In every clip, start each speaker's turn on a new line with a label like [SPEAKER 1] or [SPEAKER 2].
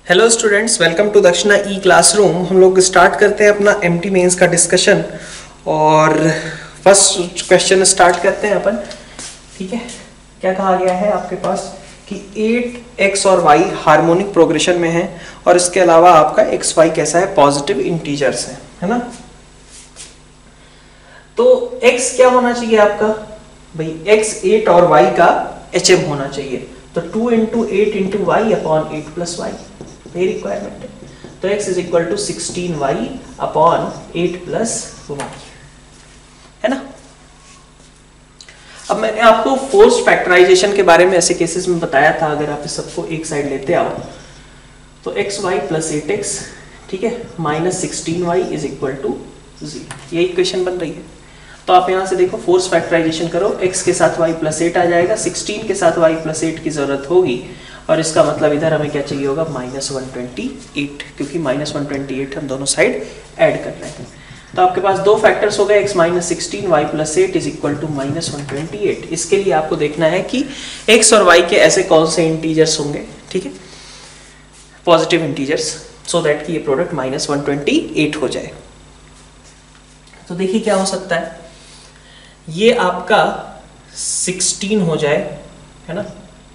[SPEAKER 1] Hello students, welcome to दक्षिणा ई classroom. हम लोग स्टार्ट करते हैं अपना एमटी मेंस का डिस्कशन और फर्स्ट क्वेश्चन स्टार्ट करते हैं अपन। ठीक है, क्या कहा गया है आपके पास कि 8x और y हार्मोनिक प्रोग्रेशन में है और इसके अलावा आपका xy कैसा है, पॉजिटिव इंटीजर्स है ना। तो x क्या होना चाहिए आपका भाई, x 8 और y का HM होना चाहिए। तो 2 into 8 into y upon 8 plus y ये रिक्वायरमेंट है। तो x is equal to 16y upon 8 plus y है ना। अब मैंने आपको फोर्स्ड फैक्टराइजेशन के बारे में ऐसे केसेस में बताया था, अगर आप इस सबको एक साइड लेते आओ तो xy प्लस 8x, ठीक है, minus 16y is equal to 0, ये इक्वेशन बन रही है। तो आप यहां से देखो, फोर्स फैक्टराइजेशन करो, x के साथ y प्लस 8 आ जाएगा, 16 के साथ y प्लस 8 की जरूरत होगी और इसका मतलब इधर हमें क्या चाहिए होगा, माइनस 128, क्योंकि माइनस 128 हम दोनों साइड ऐड कर रहे हैं। तो आपके पास दो फैक्टर्स हो गए, x minus 16 y plus 8 is equal to minus 128। इसके लिए आपको देखना है कि x और y के ऐसे कौन से इंटीजर्स होंगे, ठीक है, पॉजिटिव इंटीजर्स, सो दैट कि ये प्रोडक्ट माइनस 128 हो जाए। तो देखिए क्या हो सकता है, ये आपका 16 हो जाए, है ना,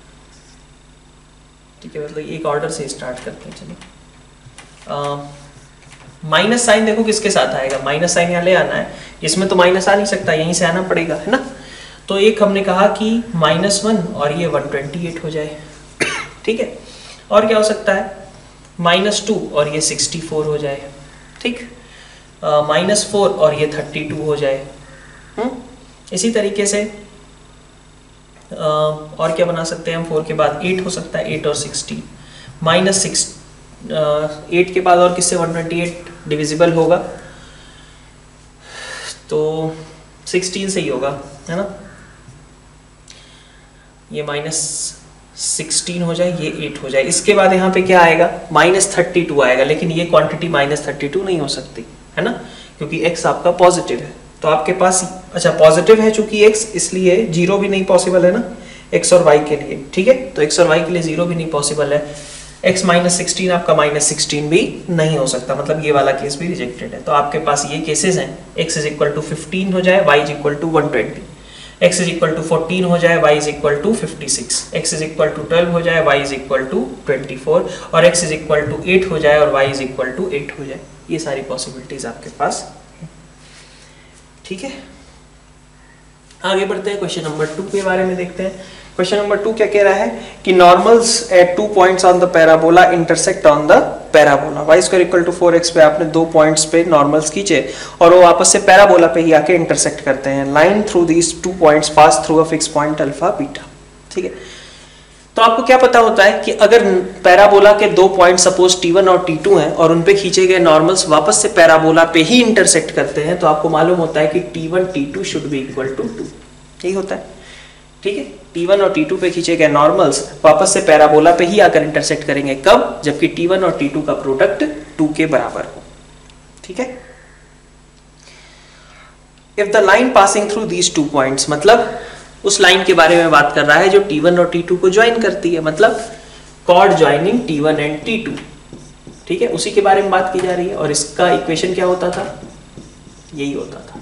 [SPEAKER 1] ठीक है, मतलब एक ऑर्डर से स्टार्ट करते हैं। चलिए, माइनस साइन देखो किसके साथ आएगा, माइनस साइन यहाँ ले आना है, इसमें तो माइनस आ नहीं सकता, यहीं से आना पड़ेगा, है ना। तो एक हमने कहा कि -1 और ये 128 हो जाए, ठीक है। और क्या हो सकता है, -2 और ये 64 हो जाए, ठीक, -4 और ये 32 हो जाए। इसी तरीके से और क्या बना सकते हैं हम, 4 के बाद 8 हो सकता है, 8 और 16, -8 के बाद और किससे 128 डिविजिबल होगा, तो 16 से ही होगा, है ना। ये -16 हो जाए, ये 8 हो जाए। इसके बाद यहाँ पे क्या आएगा, -32 आएगा, लेकिन ये क्वांटिटी -32 नहीं हो सकती, है ना, क्योंकि x आपका पॉजिटिव है। तो आपके पास, अच्छा पॉजिटिव है चूंकि x, इसलिए 0 भी नहीं पॉसिबल है ना x और y के लिए, ठीक है। तो x और y के लिए 0 भी नहीं पॉसिबल है, x माइनस 16 आपका -16 भी नहीं हो सकता, मतलब ये वाला केस भी रिजेक्टेड है। तो आपके पास ये केसेस हैं, x इज इक्वल टू 15 हो जाए, y is equal to 120, x is equal to 14 हो जाए, y is equal to 56, x is equal to 12 हो जाए, y इज इक्वल टू 24 और x इज इक्वल टू 8 हो जाए और y इज इक्वल टू 8 हो जाए। ये सारी पॉसिबिलिटीज आपके पास, ठीक है। आगे बढ़ते हैं, क्वेश्चन नंबर 2 के बारे में देखते हैं। क्वेश्चन नंबर 2 क्या कह रहा है कि normals at 2 points on the parabola intersect on the parabola. y square equal to 4x पे आपने 2 पॉइंट्स पे नॉर्मल्स खींचे और वो आपस से पैराबोला पे ही आके इंटरसेक्ट करते हैं। Line through these 2 points pass through a fix point alpha beta, ठीक है। तो आपको क्या पता होता है कि अगर पैराबोला के 2 पॉइंट सपोज T1 और T2 हैं और उन पे खींचे गए नॉर्मल्स वापस से पैराबोला पे ही इंटरसेक्ट करते हैं, तो आपको मालूम होता है कि T1 T2 should be equal to 2, यही होता है, ठीक है। T1 और T2 पे खींचे गए नॉर्मल्स वापस से पैराबोला पे ही आकर इंटरसेक्ट करेंगे, कब, जबकि T1 और T2 का प्रोडक्ट 2 के बराबर हो, ठीक है। If the line passing through these 2 points, मतलब उस लाइन के बारे में बात कर रहा है जो T1 और T2 को ज्वाइन करती है, मतलब cord joining T1 and T2, ठीक है, उसी के बारे में बात की जा रही है। और इसका इक्वेशन क्या होता था, यही होता था,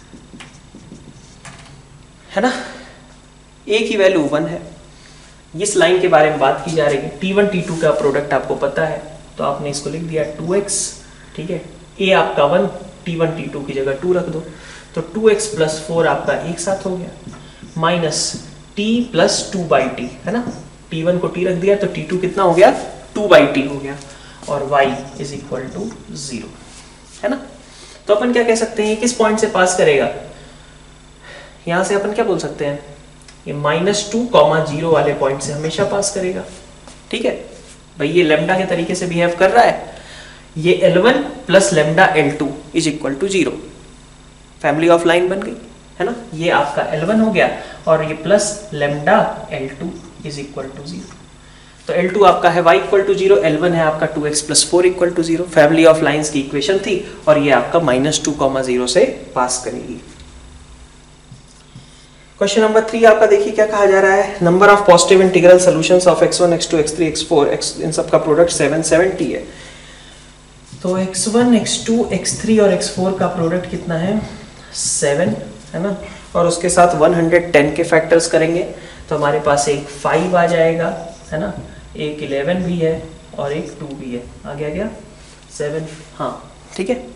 [SPEAKER 1] है ना। A की वैल्यू 1 है, इस लाइन के बारे में बात की जा रही है, T1 T2 का प्रोडक्ट आपको पता है, तो आपने इसको लिख दिया 2x, ठीक है। A आपका 1, T1 T2 की जगह 2 रख दो, तो 2x प्लस 4 आपका एक साथ हो गया, माइनस t प्लस 2/t, है ना। T1 को t रख दिया तो T2 कितना हो गया, 2/t हो गया, और y इज इक्वल टू 0, है ना। तो अपन क्या कह सकते हैं, किस पॉइंट से पास करेगा, यहां से अपन क्या बोल सकते हैं, ये -2, 0 वाले पॉइंट से हमेशा पास करेगा, ठीक है भाई। ये लैम्डा के तरीके से बिहेव कर रहा है, ये L1 plus lambda L2 is equal to 0, family of line बन गई, है ना। ये आपका L1 हो गया और ये plus lambda L2 is equal to 0। तो L2 आपका है y इक्वल टू 0, L1 है आपका 2x plus 4 equal to 0, family of lines की इक्वेशन थी और ये आपका -2, 0 से पास करेगी। क्वेश्चन नंबर 3 आपका देखिए क्या कहा जा रहा है, number of positive integral solutions of x1 x2 x3 x4 इन सब का प्रोडक्ट 770 है। तो x1 x2 x3 और x4 का प्रोडक्ट कितना है 7 है ना, और उसके साथ 110 के फैक्टर्स करेंगे तो हमारे पास एक 5 आ जाएगा है ना, एक 11 भी है और एक 2 भी है, आ गया क्या 7, हाँ ठीक है।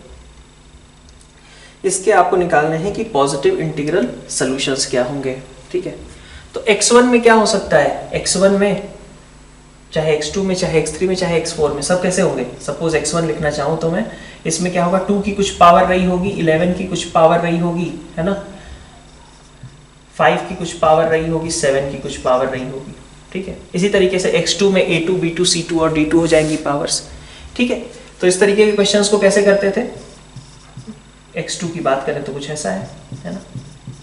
[SPEAKER 1] इसके आपको निकालने हैं कि पॉजिटिव इंटीग्रल सॉल्यूशंस क्या होंगे, ठीक है। तो x1 में क्या हो सकता है, x1 में चाहे x2 में चाहे x3 में चाहे x4 में सब कैसे होंगे, सपोज x1 लिखना चाहूँ तो मैं इसमें क्या होगा 2 की कुछ पावर रही होगी, 11 की कुछ पावर रही होगी है ना, 5 की कुछ पावर रही होगी, 7 की कुछ पावर रही होगी, ठीक है। इसी तरीके से x2 में a2 b2 c2 और d2 हो जाएंगी पावर्स, ठीक है। तो इस तरीके के क्वेश्चंस को कैसे करते थे, x2 की बात करें तो कुछ ऐसा है ना,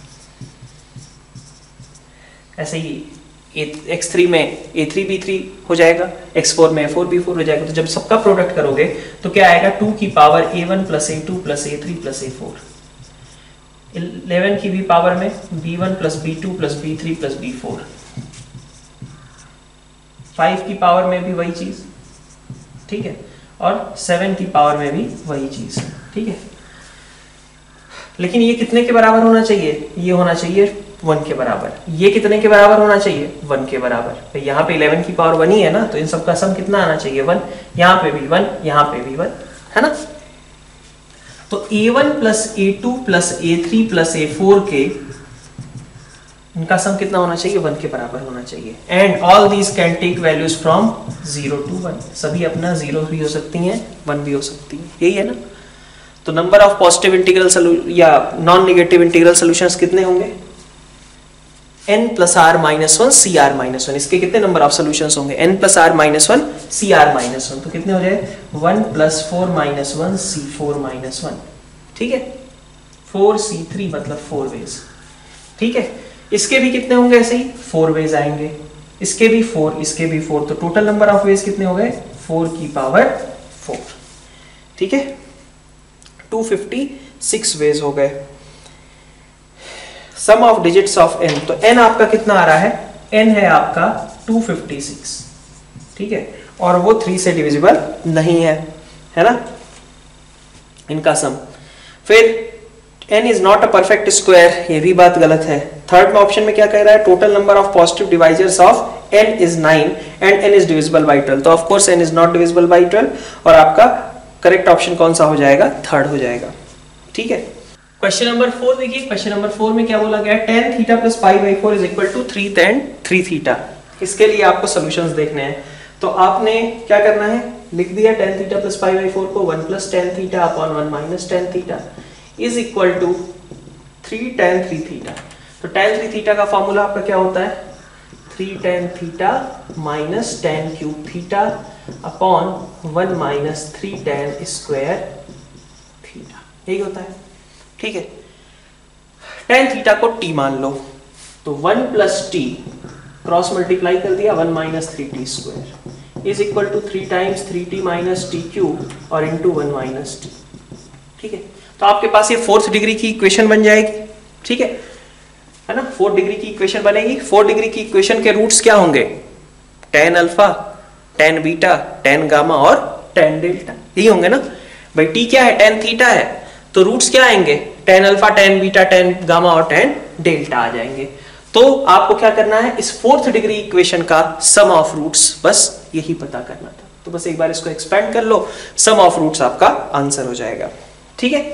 [SPEAKER 1] ऐसे ही x3 में a3 b3 हो जाएगा, x4 में a4 b4 हो जाएगा। तो जब सबका प्रोडक्ट करोगे तो क्या आएगा 2 की power a1 plus a2 plus a3 plus a4, 11 की भी पावर में b1 plus b2 plus b3 plus b4, 5 की पावर में भी वही चीज, ठीक है, और 7 की पावर में भी वही चीज, ठीक है। लेकिन ये कितने के बराबर होना चाहिए, ये होना चाहिए 1 के बराबर, ये कितने के बराबर होना चाहिए 1 के बराबर। तो यहाँ पे 11 की पावर 1 ही है ना, तो इन सब का सम कितना आना चाहिए 1, यहाँ पे भी 1, यहाँ पे भी 1 है ना। तो a1 plus a2 plus a3 plus a4 के इनका सम कितना होना चाहिए 1 के बराबर होना चाहिए। And all these can take values from 0 to 1, सभी अपना 0 भी हो सकती हैं 1 भी हो सकती है, यही है ना। तो नंबर ऑफ पॉजिटिव इंटीग्रल या नॉन नेगेटिव इंटीग्रल सॉल्यूशंस कितने होंगे n plus r minus 1 C r minus 1, इसके कितने नंबर ऑफ सॉल्यूशंस होंगे n plus r minus 1 C r minus 1, तो कितने हो जाए 1 प्लस 4 माइनस 1 सी 4 माइनस 1, ठीक है, 4 c3 मतलब 4 वेज, ठीक है। इसके भी कितने होंगे ऐसे ही 4 वेज आएंगे, इसके भी 4 इसके भी 4, तो टोटल नंबर ऑफ वेज कितने हो गए 4 की पावर 4, ठीक है, 256 वेज हो गए। Sum of digits of n, तो n आपका कितना आ रहा है, n है आपका 256, ठीक है, और वो 3 से डिविजिबल नहीं है ना इनका सम। फिर n is not a perfect square, ये भी बात गलत है। थर्ड में ऑप्शन में क्या कह रहा है, total number of positive divisors of n is 9 and n is divisible by 12, तो of course n is not divisible by 12 और आपका करेक्ट ऑप्शन कौन सा हो जाएगा, थर्ड हो जाएगा, ठीक है। क्वेश्चन नंबर 4 देखिए, क्वेश्चन नंबर 4 में क्या बोला गया है, tan theta plus pi by 4 is equal to 3 tan 3 theta. इसके लिए आपको सॉल्यूशंस देखने हैं, तो आपने क्या करना है, लिख दिया tan theta plus pi by 4 को 1 plus tan theta upon 1 minus tan theta is equal to 3 tan 3 theta. तो tan 3 थीटा का फॉर्मूला आपका क्या होता है, 3 tan theta minus tan cube theta upon 1 minus 3 tan square theta, यही होता है, ठीक है। tan थीटा को t मान लो, तो 1 प्लस t क्रॉस मल्टीप्लाई कर दिया 1 minus 3t square is equal to 3 times 3t minus t cube और इंटू 1 माइनस t, ठीक है। तो आपके पास ये 4th डिग्री की इक्वेशन बन जाएगी, ठीक है ना, 4 डिग्री की इक्वेशन बनेगी। 4 डिग्री की इक्वेशन के रूट्स क्या होंगे, tan alpha, tan beta, tan gamma और tan डेल्टा, यही होंगे ना भाई। t क्या है, tan थीटा है, तो रूट्स क्या आएंगे, tan alpha, tan beta, tan gamma और tan डेल्टा आ जाएंगे। तो आपको क्या करना है, इस 4th डिग्री इक्वेशन का सम ऑफ रूट्स, बस यही पता करना था। तो बस एक बार इसको एक्सपेंड कर लो, सम ऑफ रूट्स आपका आंसर हो जाएगा, ठीक है।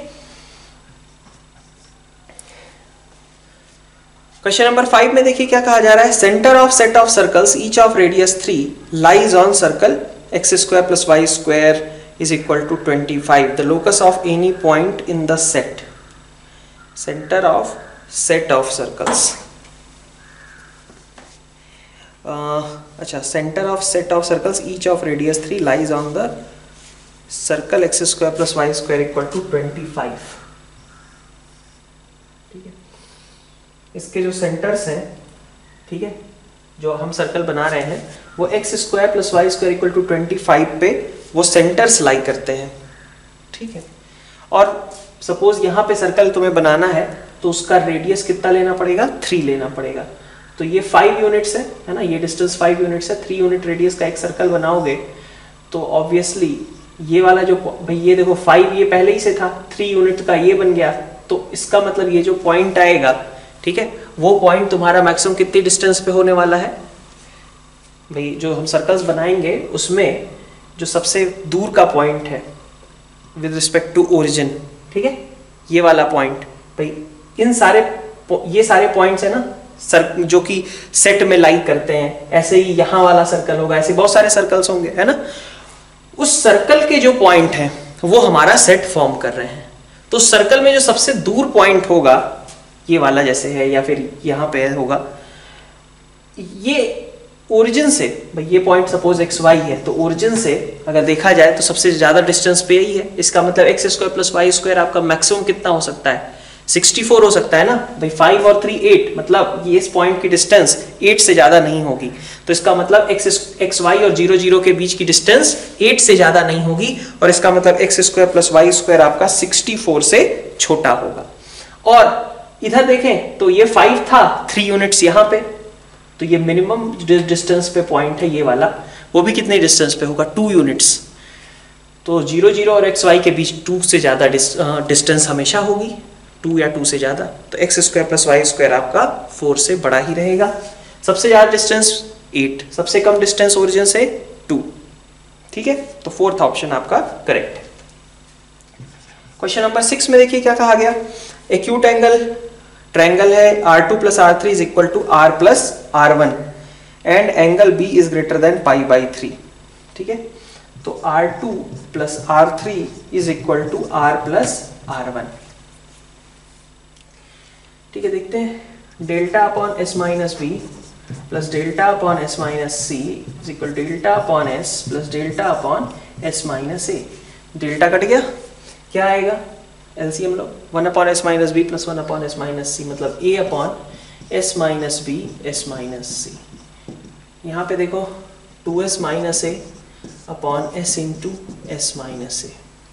[SPEAKER 1] क्वेश्चन नंबर 5 में देखिए क्या कहा जा रहा है, centre of set of circles each of radius 3 lies on circle x square plus y square is equal to 25, the locus of any point in the set, center of set of circles, अच्छा, center of set of circles each of radius 3 lies on the circle x square plus y square equal to 25, ठीक है। इसके जो centres हैं, ठीक है, जो हम सर्कल बना रहे हैं वो x square plus y square equal to 25 पे वो सेंटर्स लाई करते हैं, ठीक है। और सपोज यहाँ पे सर्कल तुम्हें बनाना है तो उसका रेडियस कितना लेना पड़ेगा, 3 लेना पड़ेगा। तो ये 5 यूनिट्स है ना, ये डिस्टेंस 5 यूनिट्स है। 3 यूनिट रेडियस का एक सर्कल बनाओगे तो ऑब्वियसली ये वाला जो भाई ये देखो 5 ये पहले ही से था, 3 यूनिट का ये बन गया, तो इसका मतलब ये जो पॉइंट आएगा, ठीक है, वो पॉइंट तुम्हारा मैक्सिमम कितनी डिस्टेंस पे होने वाला है भाई। जो हम सर्कल्स बनाएंगे उसमें जो सबसे दूर का पॉइंट है विद रिस्पेक्ट टू ओरिजिन, ठीक है, ये वाला पॉइंट भाई, ये सारे पॉइंट्स है ना जो कि सेट में लाई करते हैं, ऐसे ही यहाँ वाला सर्कल होगा, ऐसे बहुत सारे सर्कल्स होंगे, है ना। उस सर्कल के जो पॉइंट हैं वो हमारा सेट फॉर्म कर रहे हैं। तो सर्कल में जो सबसे दूर पॉइंट होगा, ये वाला जैसे है या फिर यहाँ पे होगा, ये ओरिजिन से भाई, ये पॉइंट सपोज XY है, तो ओरिजिन से अगर देखा जाए तो सबसे ज्यादा डिस्टेंस पे यही है। इसका मतलब x² + y² आपका मैक्सिमम कितना हो सकता है, 64 हो सकता है ना भाई। 5 और 3 8, मतलब ये इस पॉइंट की डिस्टेंस 8 से ज्यादा नहीं होगी। तो इसका मतलब XY और 0 0 के बीच की डिस्टेंस 8 से ज्यादा नहीं होगी, और इसका मतलब x² + y² आपका 64 से छोटा होगा। और इधर देखें तो ये 5 था, 3 यूनिट्स यहाँ पे, तो ये मिनिमम डिस्टेंस पे पॉइंट है ये वाला, वो भी कितने डिस्टेंस पे होगा, 2 यूनिट्स। तो 0 0 और XY के बीच 2 से ज्यादा डिस्टेंस हमेशा होगी, 2 या 2 से ज्यादा। तो x² + y² आपका 4 से बड़ा ही रहेगा। सबसे ज्यादा डिस्टेंस 8, सबसे कम डिस्टेंस ओरिजिन से 2, ठीक है। तो 4th ऑप्शन आपका करेक्ट है। क्वेश्चन नंबर 6 में देखिए क्या कहा गया। एक्यूट ट्रायंगल है R2 + R3 = R + R1 and angle B is greater than π/3, ठीक है। तो R2 + R3 = R + R1, ठीक है। देखते हैं, δ/S-B + δ/S-C = δ/S + δ/S-A। Delta cut गया, क्या आएगा एलसीएम लो, 1/S-B + 1/S-C मतलब A/S-B S-C। यहाँ पे देखो 2S - A upon S × S-A,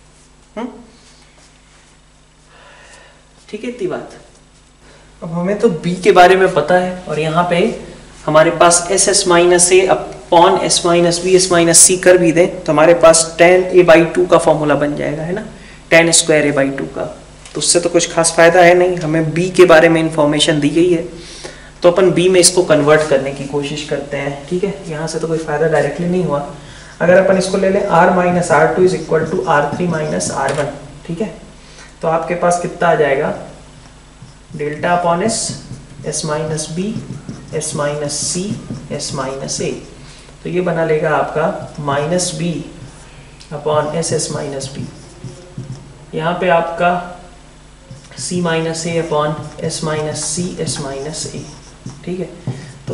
[SPEAKER 1] ठीक है, इतनी बात। अब हमें तो B के बारे में पता है, और यहाँ पे हमारे पास SS - A upon S-B S-C कर भी दें तो हमारे पास tan A/2 का फॉर्मूला बन जाएगा, है ना, tan² A/2 का। तो उससे तो कुछ खास फायदा है नहीं, हमें B के बारे में इंफॉर्मेशन दी गई है, तो अपन B में इसको कन्वर्ट करने की कोशिश करते हैं, ठीक है। यहाँ से तो कोई फायदा डायरेक्टली नहीं हुआ। अगर अपन इसको ले लें R - R2 = R3 - R1, ठीक है, तो आपके पास कितना आ जाएगा, δ/S S-B S-C S-A। तो ये बना लेगा आपका -B/SS-B। यहाँ पे आपका C - A/S - C S-A, ठीक है। तो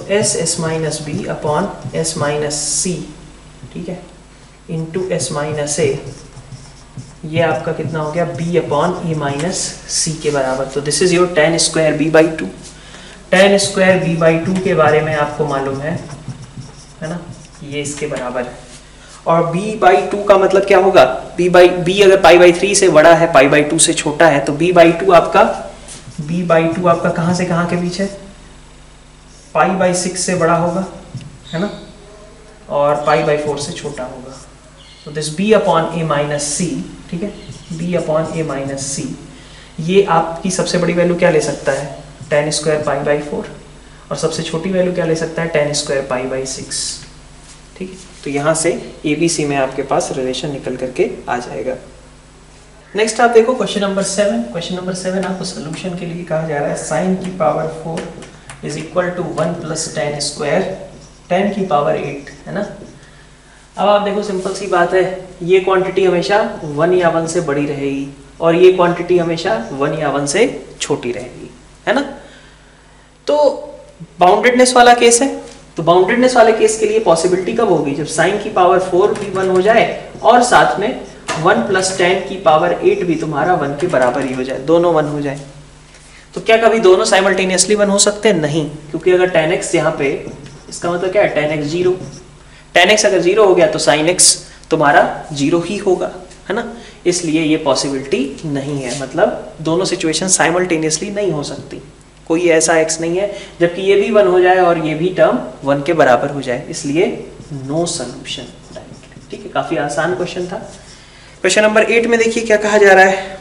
[SPEAKER 1] SS-B/S-C, ठीक है, इंटू S-A, ये आपका कितना हो गया, B/A-C के बराबर। तो this is your tan² B/2। tan² B/2 के बारे में आपको मालूम है ना, ये इसके बराबर है। और B/2 का मतलब क्या होगा, B अगर π/3 से बड़ा है, π/2 से छोटा है, तो B/2 आपका कहाँ से कहाँ के बीच है, π/6 से बड़ा होगा, है ना, और π/4 से छोटा होगा। तो दिस B/A-C, ठीक है, B/A-C, ये आपकी सबसे बड़ी वैल्यू क्या ले सकता है, tan² π/4, और सबसे छोटी वैल्यू क्या ले सकता है, tan² π/6, ठीक है। तो यहाँ से ABC में आपके पास रिलेशन निकल करके आ जाएगा। नेक्स्ट आप देखो क्वेश्चन नंबर 7। क्वेश्चन नंबर 7 आपको सोल्यूशन के लिए कहा जा रहा है sin की पावर 4 = 1 + tan² 8, है ना। अब आप देखो सिंपल सी बात है, ये क्वांटिटी हमेशा 1 या 1 से बड़ी रहेगी, और ये क्वांटिटी हमेशा 1 या 1 से छोटी रहेगी, है ना। तो बाउंडेडनेस वाला केस है, तो बाउंडेडनेस वाले केस के लिए पॉसिबिलिटी कब होगी, जब sin की पावर 4 भी 1 हो जाए और साथ में 1 + tan की पावर 8 भी तुम्हारा 1 के बराबर ही हो जाए, दोनों 1 हो जाए। तो क्या कभी दोनों साइमल्टेनियसली 1 हो सकते हैं, नहीं, क्योंकि अगर tan x यहाँ पे, इसका मतलब क्या है, tan x 0, tan x अगर 0 हो गया तो sin x तुम्हारा 0 ही होगा, है ना, इसलिए ये पॉसिबिलिटी नहीं है, मतलब दोनों सिचुएशन साइमल्टेनियसली नहीं हो सकती, कोई ऐसा x नहीं है जबकि ये भी 1 हो जाए और ये भी टर्म 1 के बराबर हो जाए, इसलिए नो सॉल्यूशन। ठीक है, काफी आसान क्वेश्चन था। क्वेश्चन नंबर 8 में देखिए क्या कहा जा रहा है,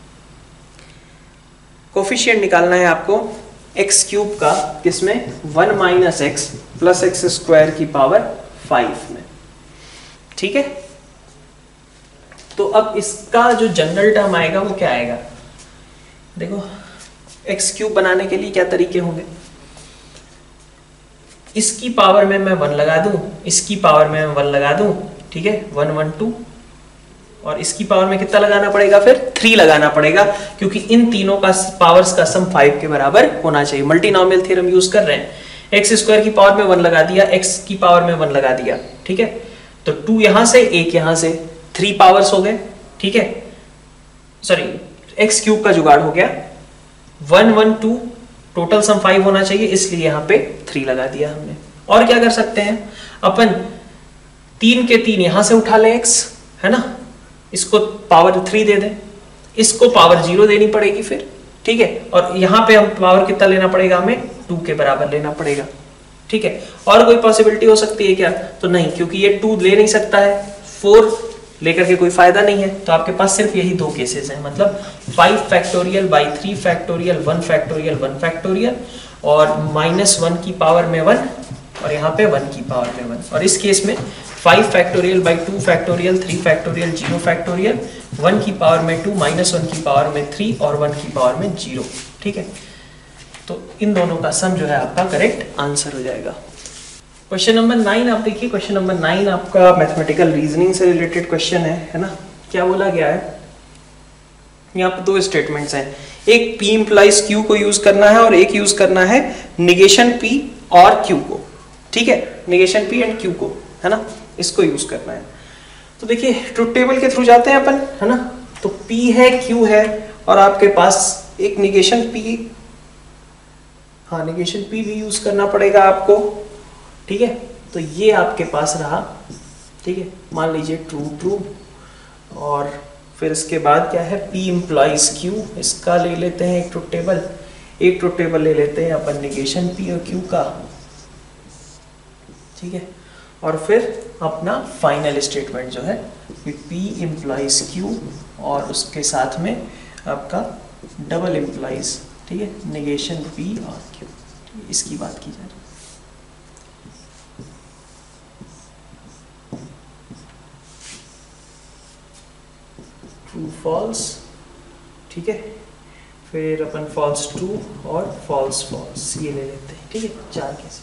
[SPEAKER 1] कोफिशिएंट निकालना है आपको x क्यूब का, किसमें 1 minus x plus x square की पावर 5 में। ठीक है, तो अब इसका जो जनरल टर्म आएगा वो क्या आएगा, देखो एक्स क्यूब बनाने के लिए क्या तरीके होंगे, इसकी पावर में मैं 1 लगा दूं, इसकी पावर में मैं 1 लगा दूं, ठीक है 1 1 2, और इसकी पावर में कितना लगाना पड़ेगा, फिर 3 लगाना पड़ेगा, क्योंकि इन तीनों का पावर्स का सम 5 के बराबर होना चाहिए। मल्टीनोमियल थ्योरम यूज कर रहे हैं, एक्स स्क्वायर की पावर में 1 लगा दिया, एक्स की पावर में 1 लगा दिया, ठीक है, तो 2 यहां से, 1 यहां से, 3 पावर्स हो गए, ठीक है, सॉरी एक्स क्यूब का जुगाड़ हो गया, 1 1 2, टोटल सम 5 होना चाहिए, इसलिए यहां पे 3 लगा दिया हमने। और क्या कर सकते हैं अपन, 3 के 3 यहां से उठा ले x, है ना, इसको पावर 3 दे दें, इसको पावर 0 देनी पड़ेगी फिर, ठीक है, और यहां पे हम पावर कितना लेना पड़ेगा, हमें 2 के बराबर लेना पड़ेगा। ठीक है, और कोई पॉसिबिलिटी हो सकती है क्या, तो नहीं, क्योंकि ये 2 ले नहीं सकता है, 4 लेकर के कोई फायदा नहीं है, तो आपके पास सिर्फ यही 2 केसेस हैं, मतलब 5 factorial by 3 factorial 1 factorial 1 factorial और -1 की पावर में 1 और यहाँ पे 1 की पावर में 1, और इस केस में 5 factorial by 2 factorial 3 factorial 0 factorial 1 की पावर में 2 -1 की पावर में 3 और 1 की पावर में 0। ठीक है, तो इन दोनों का सम जो है आपका करेक्ट आंसर हो जाएगा। क्वेश्चन नंबर 9 आप देखिए, क्वेश्चन नंबर 9 आपका मैथमेटिकल रीजनिंग से रिलेटेड क्वेश्चन है ना। क्या बोला गया है, यहाँ पे 2 स्टेटमेंट्स हैं, एक P इम्प्लाइज Q को यूज करना है और एक यूज करना है निगेशन P और Q को। ठीक है, निगेशन P एंड Q को, है ना, इसको यूज करना है। तो देखिए ट्रुथ टेबल के थ्रू जाते हैं अपन, है ना, तो P है Q है और आपके पास एक निगेशन P, हाँ निगेशन P भी यूज करना पड़ेगा आपको। ठीक है, तो ये आपके पास रहा, ठीक है, मान लीजिए ट्रू ट्रू, और फिर इसके बाद क्या है P इम्प्लाइज Q, इसका ले लेते हैं एक ट्रुथ टेबल, एक ट्रुथ टेबल ले लेते हैं अपन निगेशन P और Q का। ठीक है, और फिर अपना फाइनल स्टेटमेंट जो है P इम्प्लाइज Q और उसके साथ में आपका डबल इम्प्लाइज, ठीक है, निगेशन P और Q, इसकी बात की जा रही है। ट्रू फॉल्स, ठीक है, फिर अपन फॉल्स ट्रू और फॉल्स फॉल्स ये ले लेते हैं। ठीक है, 4 केसेस।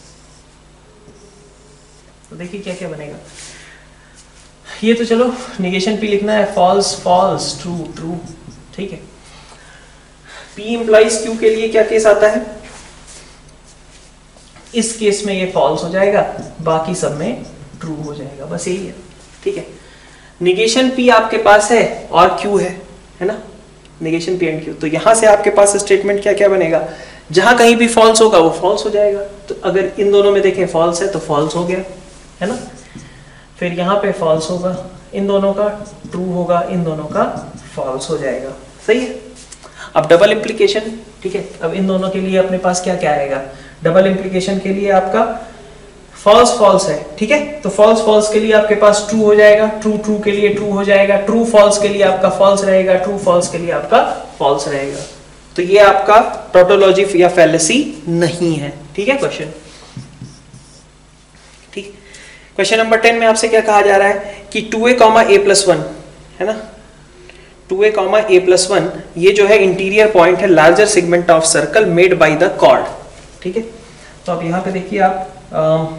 [SPEAKER 1] तो देखिए क्या क्या बनेगा, ये तो चलो निगेशन P लिखना है, फॉल्स फॉल्स ट्रू ट्रू। ठीक है, P इम्प्लाइज Q के लिए क्या केस आता है, इस केस में ये फॉल्स हो जाएगा, बाकी सब में ट्रू हो जाएगा, बस यही है। ठीक है, निगेशन P आपके पास है और Q है ना, निगेशन P एंड Q, तो यहां से आपके पास स्टेटमेंट क्या क्या बनेगा, जहां कहीं भी फॉल्स होगा वो फॉल्स हो जाएगा। तो अगर इन दोनों में देखें फॉल्स है तो फॉल्स हो गया, है ना, फिर यहाँ पे फॉल्स होगा, इन दोनों का ट्रू होगा, इन दोनों का फॉल्स हो जाएगा। सही है, अब डबल इम्प्लीकेशन। ठीक है, अब इन दोनों के लिए अपने पास क्या क्या आएगा, डबल इम्प्लीकेशन के लिए आपका फॉल्स फॉल्स है। ठीक है, तो फॉल्स फॉल्स के लिए आपके पास ट्रू हो जाएगा, ट्रू ट्रू के लिए ट्रू हो जाएगा, ट्रू फॉल्स के लिए आपका फॉल्स रहेगा, ट्रू फॉल्स के लिए आपका फॉल्स रहेगा। तो ये आपका टोटोलॉजी या फैलेसी नहीं है। ठीक है क्वेश्चन, ठीक। क्वेश्चन नंबर 10 में आपसे क्या कहा जा रहा है कि 2a, a+1 है ना, 2a, a+1 ये जो है इंटीरियर पॉइंट है larger segment of circle made by the chord. ठीक है, तो अब यहां पे देखिए आप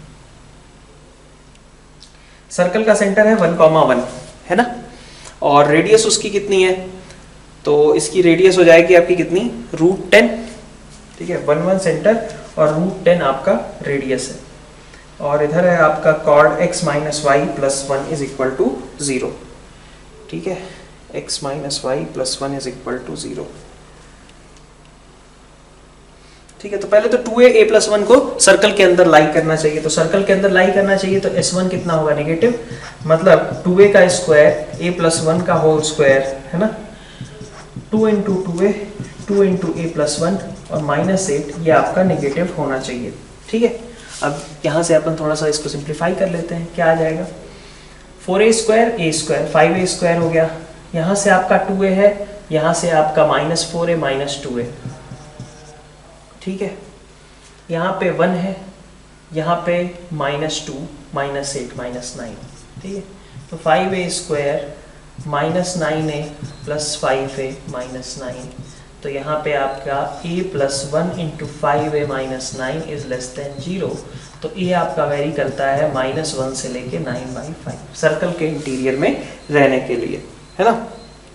[SPEAKER 1] सर्कल का सेंटर है 1,1 है ना, और रेडियस उसकी कितनी है, तो इसकी रेडियस हो जाएगी आपकी कितनी, √10। ठीक है, 1 1 सेंटर और √10 आपका रेडियस है, और इधर है आपका कॉर्ड x - y + 1 = 0। ठीक है, x - y + 1 = 0। ठीक है, तो पहले तो 2a+1 को सर्कल के अंदर लाई करना चाहिए, तो सर्कल के अंदर लाई करना चाहिए तो s1 कितना होगा नेगेटिव, मतलब 2a का स्क्वायर a+1 का होल स्क्वायर है ना, 2 इंटू 2a 2 इंटू a+1 और -8 ये आपका नेगेटिव होना चाहिए। ठीक है, अब यहाँ से अपन थोड़ा सा इसको सिंप्लीफाई कर लेते हैं, क्या आ जाएगा 4a square a square 5a square हो गया, यहाँ से आपका 2a है, यहाँ से आपका -4a -2a, ठीक है, यहाँ पे 1 है, यहाँ पे -2 -8 -9, ठीक है, तो 5a square -9a plus 5a -9, तो यहाँ पे आपका a+1 into 5a -9 is less than 0, तो a आपका वेरी करता है -1 से लेके 9/5 सर्कल के इंटीरियर में रहने के लिए, है ना।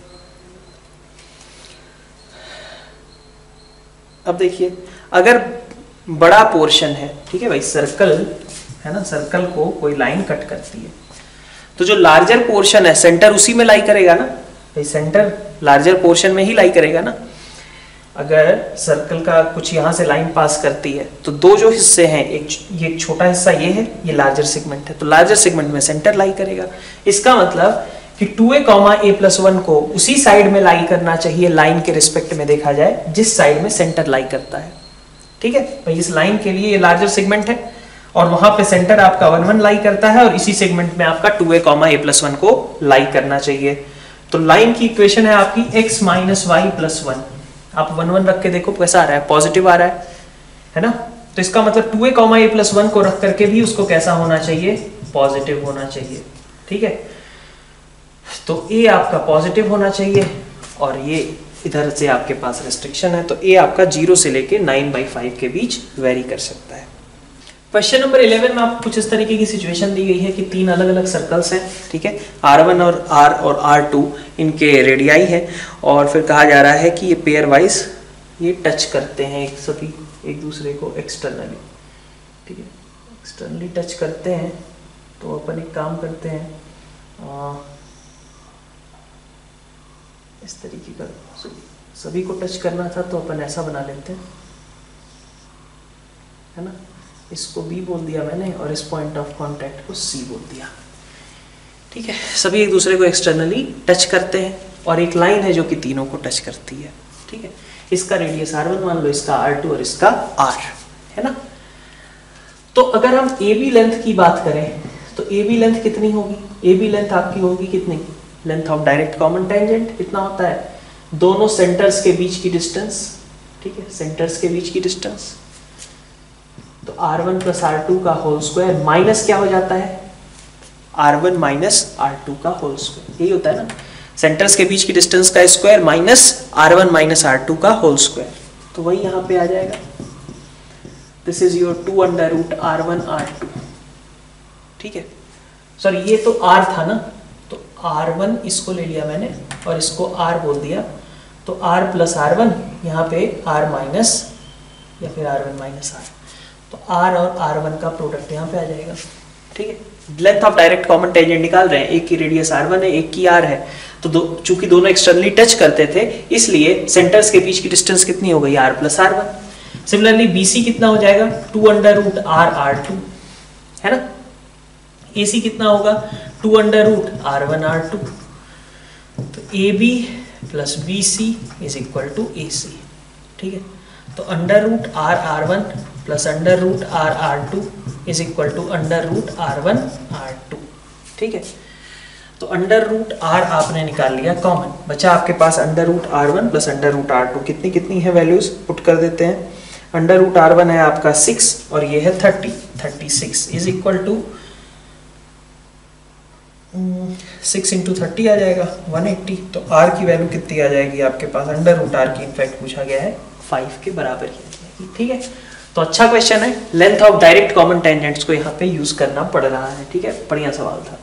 [SPEAKER 1] अब देखिए अगर बड़ा पोर्शन है, ठीक है भाई, सर्कल है ना, सर्कल को कोई लाइन कट करती है, तो जो लार्जर पोर्शन है सेंटर उसी में लाई करेगा ना भाई, सेंटर लार्जर पोर्शन में ही लाई करेगा ना। अगर सर्कल का कुछ यहाँ से लाइन पास करती है तो दो जो हिस्से हैं, ये छोटा हिस्सा ये है, ये लार्जर सेगमेंट है, तो लार्जर सेगमेंट में सेंटर लाई करेगा। इसका मतलब कि 2a, a+1 को उसी साइड में लाई करना चाहिए लाइन के रिस्पेक्ट में देखा जाए जिस साइड में सेंटर लाई करता है, ठीक है भाई। इस लाइन के लिए ये लार्जर सेगमेंट है और वहां पे सेंटर आपका 1 1 लाई करता है और इसी सेगमेंट में आपका 2a, a+1 को लाई करना चाहिए। तो लाइन की इक्वेशन है आपकी x - y+1, आप 1 1 रख के देखो कैसा आ रहा है, पॉजिटिव आ रहा है ना। तो इसका मतलब 2a, a+1 को रख करके भी उसको कैसा होना चाहिए, पॉजिटिव होना चाहिए, ठीक है। तो a आपका पॉजिटिव होना चाहिए और ये इधर से आपके पास रेस्ट्रिक्शन है, तो a आपका 0 से लेके 9/5 के बीच वेरी कर सकता है। क्वेश्चन नंबर 11 में आपको कुछ इस तरीके की सिचुएशन दी गई है कि 3 अलग अलग सर्कल्स हैं, ठीक है, R1 और R और R2 इनके रेडियाई है और फिर कहा जा रहा है कि ये पेयर वाइज ये टच करते हैं सभी एक दूसरे को एक्सटर्नली, ठीक है, एक्सटर्नली टच करते हैं। तो अपन एक काम करते हैं, इस तरीके का सभी को टच करना था तो अपन ऐसा बना लेते हैं, है ना, इसको B बोल दिया मैंने और इस पॉइंट ऑफ कांटेक्ट को C बोल दिया, ठीक है। सभी एक दूसरे को एक्सटर्नली टच करते हैं और एक लाइन है जो कि तीनों को टच करती है, ठीक है। इसका रेडियस R1 मान लो, इसका R2 और इसका R, है ना। तो अगर हम AB लेंथ की बात करें तो AB लेंथ कितनी होगी, AB लेंथ आपकी होगी कितनी, length of direct common tangent कितना होता है, दोनों सेंटर्स के बीच की डिस्टेंस, ठीक है, सेंटर्स के बीच की डिस्टेंस। तो R1 + R2 का होल स्क्वायर माइनस क्या हो जाता है, R1 - R2 का होल स्क्वायर, यही होता है ना, सेंटर्स के बीच की डिस्टेंस का स्क्वायर माइनस R1 - R2 का होल स्क्वायर, तो वही यहाँ पे आ जाएगा। This is your 2√R1 R2, ठीक है। सॉरी ये तो R था ना, तो R1 इसको ले लिया मैंने और इसको R बोल दिया, तो R + R1 यहाँ पे R माइनस या फिर R1 - R, तो R और R1 का प्रोडक्ट यहाँ पे आ जाएगा, ठीक है। Length of direct common tangent निकाल रहे हैं, एक की रेडियस R1 है, एक की R है, तो चूंकि दोनों एक्सटर्नली टच करते थे इसलिए सेंटर्स के बीच की डिस्टेंस कितनी हो गई, R + R1। सिमिलरली BC कितना हो जाएगा, 2√R R2, है ना। AC कितना होगा, 2√R1 R2। तो AB + BC = AC, ठीक है। तो √R R1 + √R R2 √R1 R2, ठीक है। तो √R आपने निकाल लिया कॉमन, बचा आपके पास √R1 + √R2, कितनी कितनी है वैल्यूज पुट कर देते हैं। √R1 है आपका 6 और ये है 36 = 6 × 30 आ जाएगा 180। तो R की वैल्यू कितनी आ जाएगी आपके पास, √R की इनफैक्ट पूछा गया है 5 के बराबर ही आ जाएगी, ठीक है। तो अच्छा क्वेश्चन है, length of direct common tangents को यहाँ पे यूज करना पड़ रहा है, ठीक है, बढ़िया सवाल था।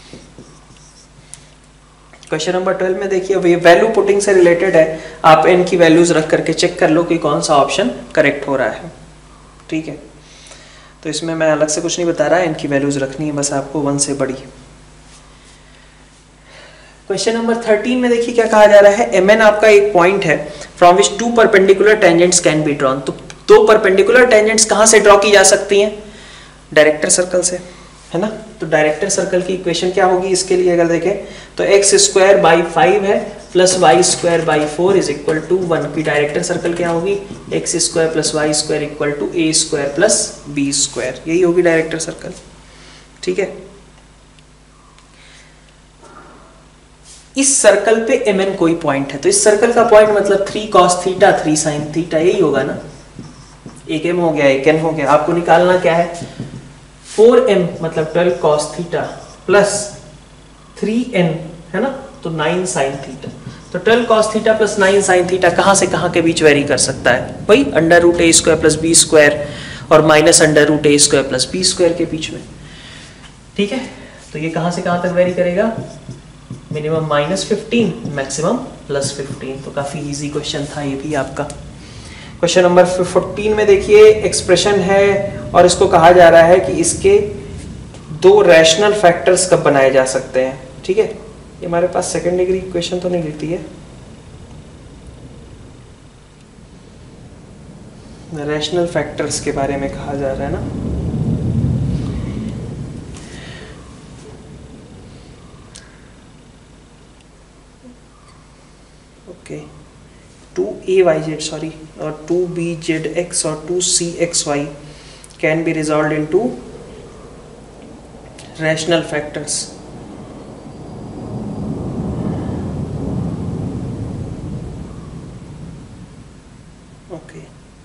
[SPEAKER 1] क्वेश्चन नंबर 12 में देखिए वैल्यू पुटिंग से रिलेटेड है, आप n की वैल्यूज रख करके चेक कर लो कि कौन सा ऑप्शन करेक्ट हो रहा है, ठीक है। तो इसमें मैं अलग से कुछ नहीं बता रहा, n की वैल्यूज रखनी है बस आपको 1 से बड़ी। क्वेश्चन नंबर 13 में देखिए क्या कहा जा रहा है, Mn आपका एक पॉइंट है from which 2 perpendicular tangents can be drawn. तो दो परपेंडिकुलर टेंजेंट्स कहाँ से ड्रॉ की जा सकती हैं? डायरेक्टर सर्कल से, है ना। तो डायरेक्टर सर्कल की इक्वेशन क्या होगी इसके लिए अगर देखें तो एक्स स्क्वायर बाई 5 है plus y square by 4 is equal to 1 की डायरेक्टर सर्कल क्या होगी? X square plus y square equal to a square plus b square, यही होगी डायरेक्टर सर्कल। ठीक है, इस सर्कल पे mn कोई पॉइंट है तो इस सर्कल का पॉइंट मतलब 3 cos थीटा 3 sin थीटा, यही होगा ना। एक m हो गया, एक n हो गया। आपको निकालना क्या है? 4m मतलब 12 cos थीटा प्लस 3n, है ना, तो 9 sin थीटा। तो 12 cos theta plus 9 sin theta कहाँ से कहाँ के बीच वेरी कर सकता है? वही under root a square plus b square और minus under root a square plus b square के बीच में। ठीक है, तो ये कहाँ से कहाँ तक वेरी करेगा? Minimum -15, maximum +15। तो काफी इजी क्वेश्चन था ये भी आपका। क्वेश्चन नंबर 14 में देखिए एक्सप्रेशन है और इसको कहा जा रहा है कि इसके दो रैशनल फैक्टर्स कब बनाए जा सकते हैं। ठीक है, ये हमारे पास सेकंड डिग्री इक्वेशन तो नहीं लिखती है, रैशनल फैक्टर्स के बारे में कहा जा रहा है ना। ओके, 2ayz सॉरी और 2bzx और 2cxy can be resolved into rational factors. Okay,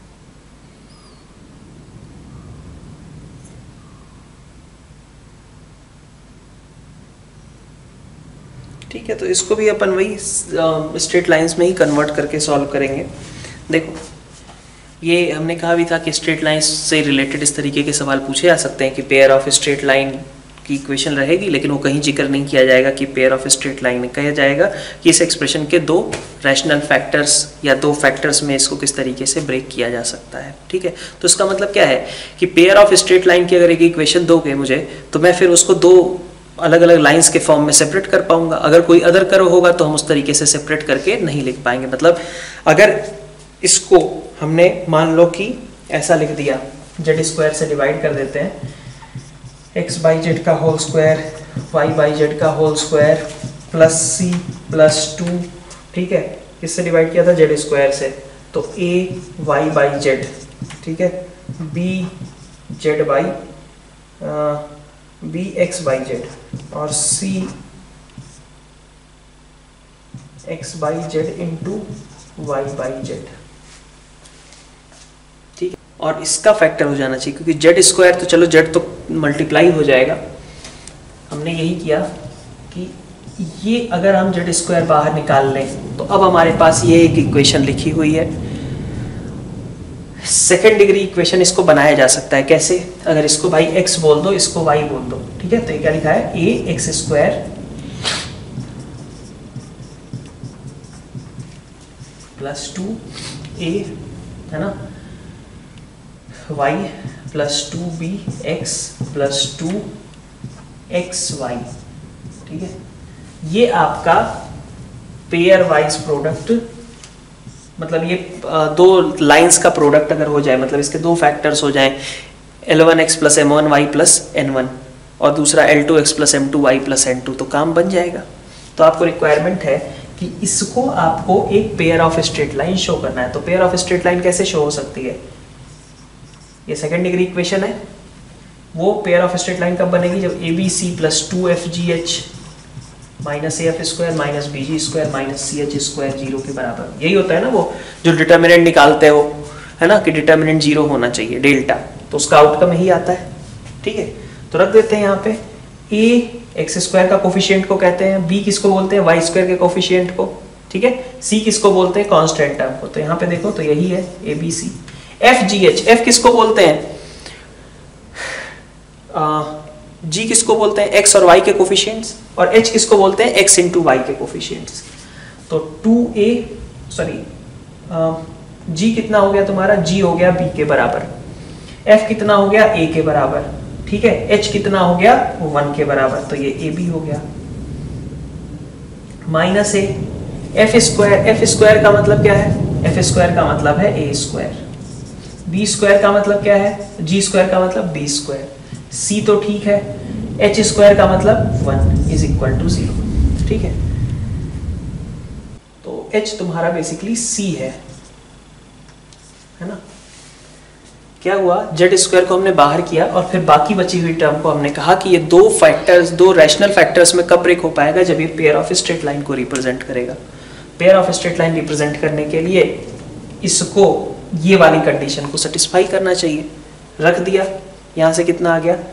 [SPEAKER 1] ठीक है, तो इसको भी अपन वही स्ट्रेट लाइंस में ही कन्वर्ट करके सॉल्व करेंगे। देखो, ये हमने कहा भी था कि स्ट्रेट लाइंस से रिलेटेड इस तरीके के सवाल पूछे जा सकते हैं कि पेयर ऑफ स्ट्रेट लाइन की इक्वेशन रहेगी, लेकिन वो कहीं जिक्र नहीं किया जाएगा कि पेयर ऑफ स्ट्रेट लाइन में कहा जाएगा कि इस एक्सप्रेशन के दो रैशनल फैक्टर्स या दो फैक्टर्स में इसको किस तरीके से ब्रेक किया जा सकता है। ठीक है, तो इसका मतलब क्या है कि पेयर ऑफ स्ट्रेट लाइन की अगर एक इक्वेशन दोगे मुझे तो मैं फिर उसको दो अलग अलग लाइंस के फॉर्म में सेपरेट कर पाऊंगा। अगर कोई अदर कर्व होगा तो हम उस तरीके से सेपरेट करके नहीं लिख पाएंगे। मतलब अगर इसको हमने मान लो कि ऐसा लिख दिया, जेड स्क्वायर से डिवाइड कर देते हैं, एक्स बाई जेड का whole square y by z का whole square plus c plus 2। ठीक है, किससे डिवाइड किया था? जेड स्क्वायर से। तो ए वाई बाई जेड, ठीक है, b z by b x by z और c x by z into y by z. ठीक है, और इसका फैक्टर हो जाना चाहिए क्योंकि जेड स्क्वायर तो चलो जेड तो मल्टीप्लाई हो जाएगा। हमने यही किया कि ये अगर हम जेड स्क्वायर बाहर निकाल लें तो अब हमारे पास ये एक इक्वेशन लिखी हुई है, सेकेंड डिग्री इक्वेशन। इसको बनाया जा सकता है कैसे? अगर इसको भाई x बोल दो, इसको y बोल दो। ठीक है, तो ये क्या लिखा है? a x square plus 2a, है ना, y plus 2b x plus 2xy। ठीक है, ये आपका पेयर वाइज प्रोडक्ट, मतलब ये दो लाइंस का प्रोडक्ट अगर हो जाए, मतलब इसके दो फैक्टर्स हो जाएं, L1x plus M1y plus N1 और दूसरा L2x plus M2y plus N2, तो काम बन जाएगा। तो आपको रिक्वायरमेंट है कि इसको आपको एक pair of straight line show करना है। तो पेयर ऑफ स्ट्रेट लाइन कैसे शो हो सकती है? ये सेकेंड डिग्री इक्वेशन है, वो पेयर ऑफ स्ट्रेट लाइन कब बनेगी? जब ABC plus 2FGH minus AF square minus BG square minus CH square 0 के बराबर। यही होता है ना वो जो डिटर्मिनेंट निकालते हो, है ना, कि डिटर्मिनेंट 0 होना चाहिए, डेल्टा, तो उसका आउटकम यही आता है। ठीक है, तो रख देते हैं यहाँ पे A एक्स स्क्वायर का कोफिशिएंट को कहते हैं, B किसको बोलते हैं? वाई स्क्वायर के कोफिशिएंट को। ठीक है, C किसको बोलते हैं? कांस्टेंट टर्म को। तो यहाँ पे देखो तो यही है ABC। FGH, F किसको बोलते हैं? G किसको बोलते हैं? X और Y के कोफिशिएंट्स। और H किसको बोलते हैं? X इंटू वाई के कोफिशिएंट्स। तो 2A सॉरी G कितना हो गया तुम्हारा? G हो गया B के बराबर। F कितना हो गया? A के बराबर। ठीक है, H कितना हो गया? 1 के बराबर। तो ये AB हो गया minus A F square. F square का मतलब क्या है? F स्क्वायर का मतलब है A स्क्वायर। बी स्क्वायर का मतलब क्या है, जी स्क्वायर का मतलब बी स्क्वायर, सी तो ठीक है, एच स्क्वायर का मतलब 1 इज इक्वल टू 0, ठीक है। तो एच तुम्हारा बेसिकली सी है ना। क्या हुआ, जेड स्क्वायर को हमने बाहर किया और फिर बाकी बची हुई टर्म को हमने कहा कि ये दो रैशनल फैक्टर्स में कब ब्रेक हो पाएगा, जब ये पेयर ऑफ स्ट्रेट लाइन को रिप्रेजेंट करेगा। Pair of straight line represent करने के लिए इसको ये वाली कंडीशन को सेटिस्फाई करना चाहिए। रख दिया, यहां से कितना आ गया,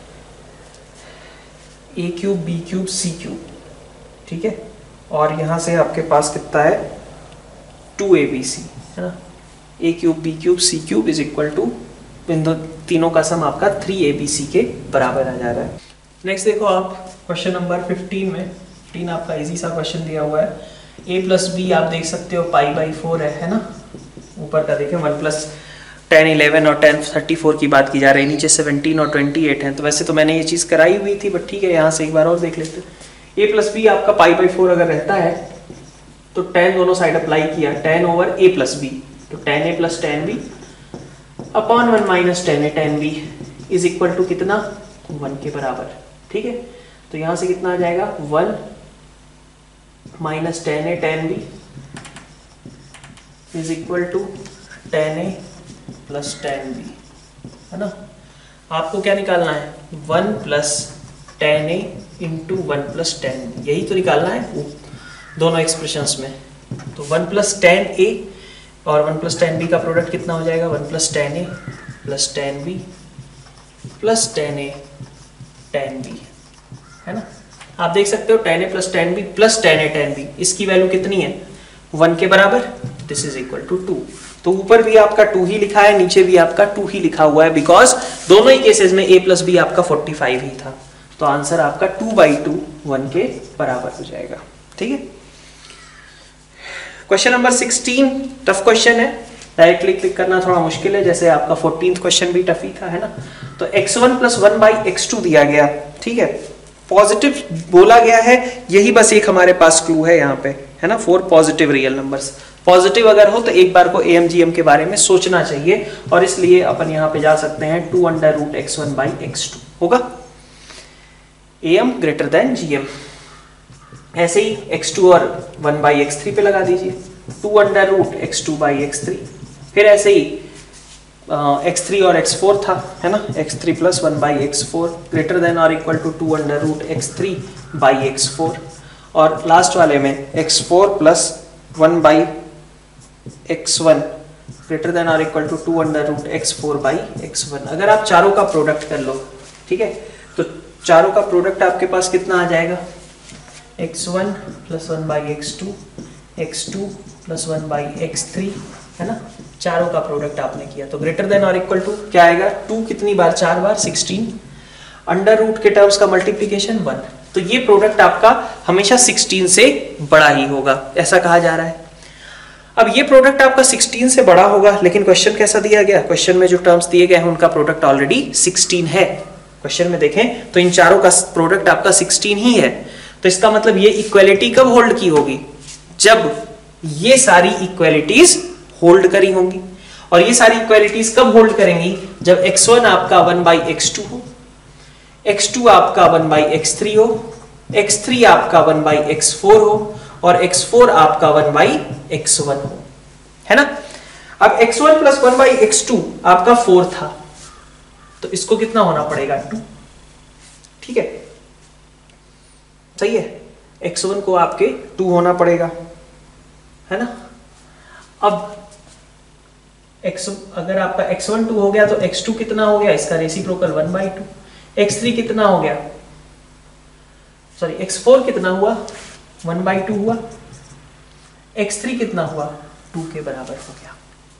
[SPEAKER 1] a cube b cube c cube, ठीक है, और यहां से आपके पास कितना है 2abc, है ना। A cube b cube c cube is equal to, इन दो तीनों का सम आपका 3abc के बराबर आ जा रहा है। नेक्स्ट देखो आप क्वेश्चन नंबर 15 में, 15 आपका इजी सा क्वेश्चन दिया हुआ है। a प्लस बी आप देख सकते हो पाई बाई 4 है ना। ऊपर का देखें 1 प्लस 10 11 और 10 34 की बात की जा रही है, नीचे 17 और 28 है। तो वैसे तो मैंने ये चीज़ कराई हुई थी, बट ठीक है यहाँ से एक बार और देख लेते हैं। a प्लस बी आपका पाई बाई 4 अगर रहता है तो 10 दोनों साइड अप्लाई किया, 10 ओवर a प्लस बी, तो 10a plus 10b upon 1 minus 10a 10b is equal to कितना, 1 के बराबर, ठीक है। तो यहाँ से कितना आ जाएगा 1 minus 10a 10b is equal to 10a plus 10b, है ना। आपको क्या निकालना है, 1 plus 10a into 1 plus 10b, यही तो निकालना है दोनों एक्सप्रेशंस में। तो 1 प्लस 10a और 1 प्लस 10b का प्रोडक्ट कितना हो जाएगा, 1 plus 10a plus 10b plus 10a 10b, है ना। आप देख सकते हो 10a plus 10b plus 10a 10b, इसकी वैल्यू कितनी है 1 के बराबर, दिस इज इक्वल टू 2। तो ऊपर भी आपका 2 ही लिखा है, नीचे भी आपका 2 ही लिखा हुआ है, बिकॉज दोनों ही केसेस में a प्लस बी आपका 45 ही था। तो आंसर आपका 2/2 1 के बराबर हो जाएगा, ठीक है। क्वेश्चन नंबर 16 टफ क्वेश्चन है, डायरेक्टली क्लिक करना थोड़ा मुश्किल है, जैसे आपका 14th क्वेश्चन भी टफ ही था, है ना। तो x1 प्लस 1/x2 दिया गया, ठीक है, पॉजिटिव बोला गया है, यही बस एक हमारे पास क्लू है यहाँ पे, है ना। 4 पॉजिटिव रियल नंबर्स, पॉजिटिव अगर हो तो एक बार को AMGM के बारे में सोचना चाहिए, और इसलिए अपन यहाँ पे जा सकते हैं 2√x1/x2 होगा, AM ग्रेटर देन GM। ऐसे ही x2 और 1/x3 पे लगा दीजिए, 2√x2/x3। फिर ऐसे ही x3 और x4 था, है ना, x3 plus 1/x4 greater than और इक्वल टू 2√x3/x4। और लास्ट वाले में x4 plus 1/x1 greater than और इक्वल टू 2√x4/x1। अगर आप चारों का प्रोडक्ट कर लो, ठीक है, तो चारों का प्रोडक्ट आपके पास कितना आ जाएगा, x1 plus 1/x2, x2 plus 1/x3, है ना। चारों का प्रोडक्ट आपने किया तो ग्रेटर देन और इक्वल टू क्या आएगा, 2 कितनी बार, 4 बार, 16, अंडर रूट के टर्म्स का मल्टीप्लीकेशन 1। तो ये प्रोडक्ट आपका हमेशा 16 से बड़ा ही होगा, ऐसा कहा जा रहा है। अब ये प्रोडक्ट आपका 16 से बड़ा होगा, लेकिन क्वेश्चन कैसा दिया गया, क्वेश्चन में जो टर्म्स दिए गए हैं उनका प्रोडक्ट ऑलरेडी 16 है। क्वेश्चन में देखें तो इन चारों का प्रोडक्ट आपका 16 ही है। तो इसका मतलब ये इक्वालिटी कब होल्ड की होगी, जब ये सारी इक्वालिटीज होल्ड करी होंगी। और ये सारी इक्वालिटीज कब होल्ड करेंगी, जब x1 आपका 1/x2 हो, x2 आपका 1/x3 हो, x3 आपका 1/x4 हो, और x4 आपका 1/x1 हो, है ना। अब x1 प्लस 1/x2 आपका 4 था, तो इसको कितना होना पड़ेगा, 2, ठीक है, सही है। x1 को आपके 2 होना पड़ेगा, है ना। अब अगर आपका x1 2 हो गया तो x2 कितना हो गया, इसका रेसिप्रोकल 1/2, x3 कितना हो गया, सॉरी x4 कितना हुआ, 1/2 हुआ, x3 कितना हुआ, 2 के बराबर हो गया,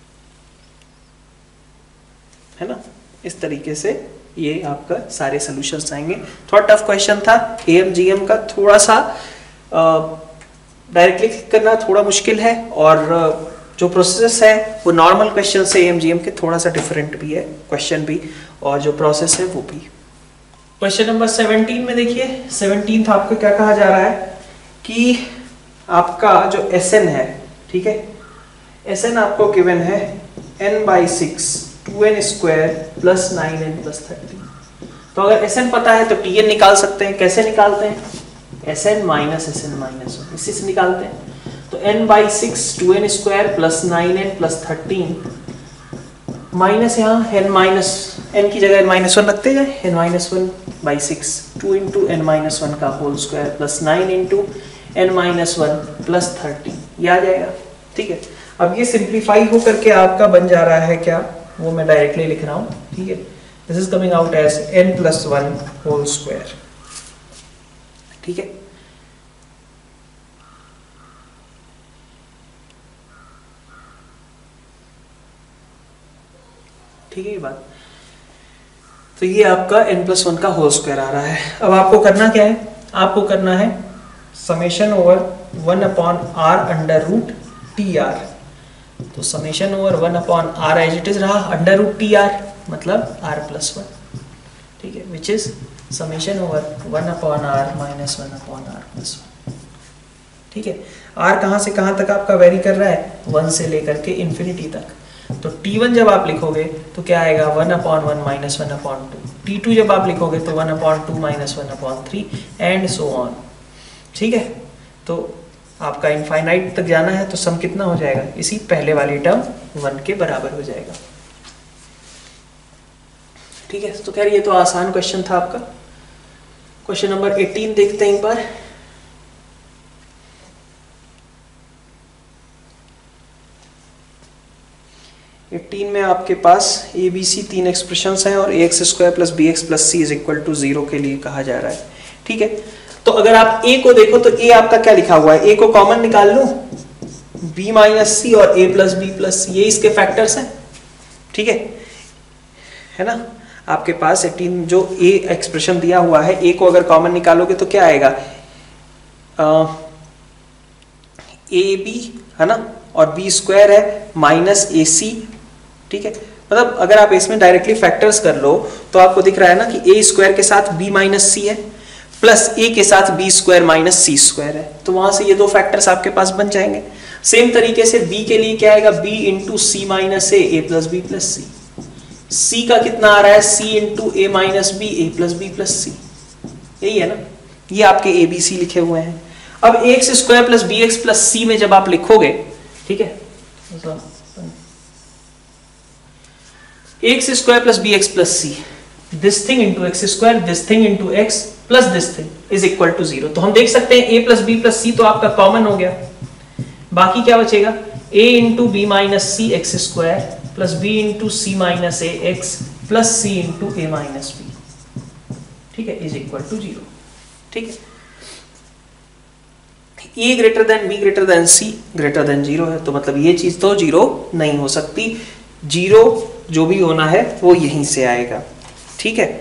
[SPEAKER 1] है ना। इस तरीके से ये आपका सारे सॉल्यूशंस आएंगे। थोड़ा टफ क्वेश्चन था, AMGM का थोड़ा सा डायरेक्टली क्लिक करना थोड़ा मुश्किल है, और जो प्रोसेस है वो नॉर्मल क्वेश्चन से AMGM के थोड़ा सा डिफरेंट भी है, क्वेश्चन भी और जो प्रोसेस है वो भी। क्वेश्चन नंबर 17 में देखिए, 17 आपको क्या कहा जा रहा है कि आपका जो SN है, ठीक है, SN आपको गिवन है n/6 2n square plus 9n plus 13। तो अगर Sn पता है तो Tn निकाल सकते हैं। कैसे निकालते हैं? Sn माइनस Sn माइनस 1 इसी से निकालते हैं। तो n/6 2n square plus 9n plus 13 minus यहाँ n की जगह n-1 रखते जाए। n-1/6 2 इंटू n-1 का whole square plus 9 into n-1 plus 13 ये आ जाएगा। ठीक है, अब ये सिंप्लीफाई हो करके आपका बन जा रहा है क्या, वो मैं डायरेक्टली लिख रहा हूँ। ठीक है, this is coming out as n+1 whole square. ठीक है, ठीक है ये बात। तो ये आपका n+1 का होल स्क्वायर आ रहा है। अब आपको करना क्या है? आपको करना है summation over 1/r under root TR। तो summation over 1/r as it is रहा, अंडर रूट TR मतलब r+1। ठीक है, which is summation over 1/r minus 1/r+1। ठीक है, r कहाँ से कहाँ तक आपका वेरी कर रहा है? 1 से लेकर के इन्फिनिटी तक। तो T1 जब आप लिखोगे तो क्या आएगा? 1/1 माइनस 1/2। T2 जब आप लिखोगे तो 1/2 माइनस 1/3 एंड सो ऑन। ठीक है, तो आपका इनफाइनाइट तक जाना है तो सम कितना हो जाएगा? इसी पहले वाली टर्म 1 के बराबर हो जाएगा। ठीक है, तो खैर ये तो आसान क्वेश्चन था आपका। क्वेश्चन नंबर 18 देखते हैं एक बार। में आपके पास ABC 3 एक्सप्रेशंस हैं और ax² plus bx plus c is equal to 0 के लिए कहा जा रहा है। ठीक है, तो अगर आप a को देखो तो a आपका क्या लिखा हुआ है? a को कॉमन निकाल लूं, b माइनस सी और a plus b plus c, ये इसके फैक्टर्स हैं। ठीक है ना, आपके पास 18 जो a एक्सप्रेशन दिया हुआ है, a को अगर कॉमन निकालोगे तो क्या आएगा? ab है ना, और b² है माइनस ac। ठीक है, मतलब अगर आप इसमें डायरेक्टली फैक्टर्स कर लो तो आपको दिख रहा है ना कि a² के साथ b माइनस सी है प्लस a के साथ b² माइनस c² है, तो वहां से ये दो फैक्टर्स आपके पास बन जाएंगे। सेम तरीके से b के लिए क्या आएगा? b into c minus a plus b plus c. c का कितना आ रहा है? c into a minus b a plus b plus c. यही है ना, ये आपके ABC लिखे हुए हैं। अब ax² plus bx plus c में जब आप लिखोगे, ठीक है, ax² plus bx plus c, this thing into x², this thing into x plus this thing is equal to 0। तो हम देख सकते हैं a plus b plus c तो आपका कॉमन हो गया, बाकी क्या बचेगा? a into b minus c x² plus b into c minus a x plus c into a minus b। ठीक है, इज इक्वल टू 0। ठीक है, a greater than b greater than c greater than 0 है, तो मतलब ये चीज तो 0 नहीं हो सकती। 0 जो भी होना है वो यहीं से आएगा। ठीक है,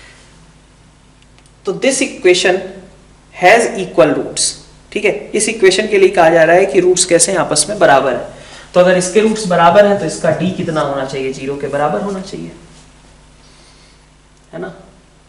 [SPEAKER 1] तो this equation has equal roots. ठीक है, इस इक्वेशन के लिए कहा जा रहा है कि रूट्स कैसे हैं? आपस में बराबर है। तो अगर इसके रूट्स बराबर हैं तो इसका d कितना होना चाहिए? 0 के बराबर होना चाहिए, है ना।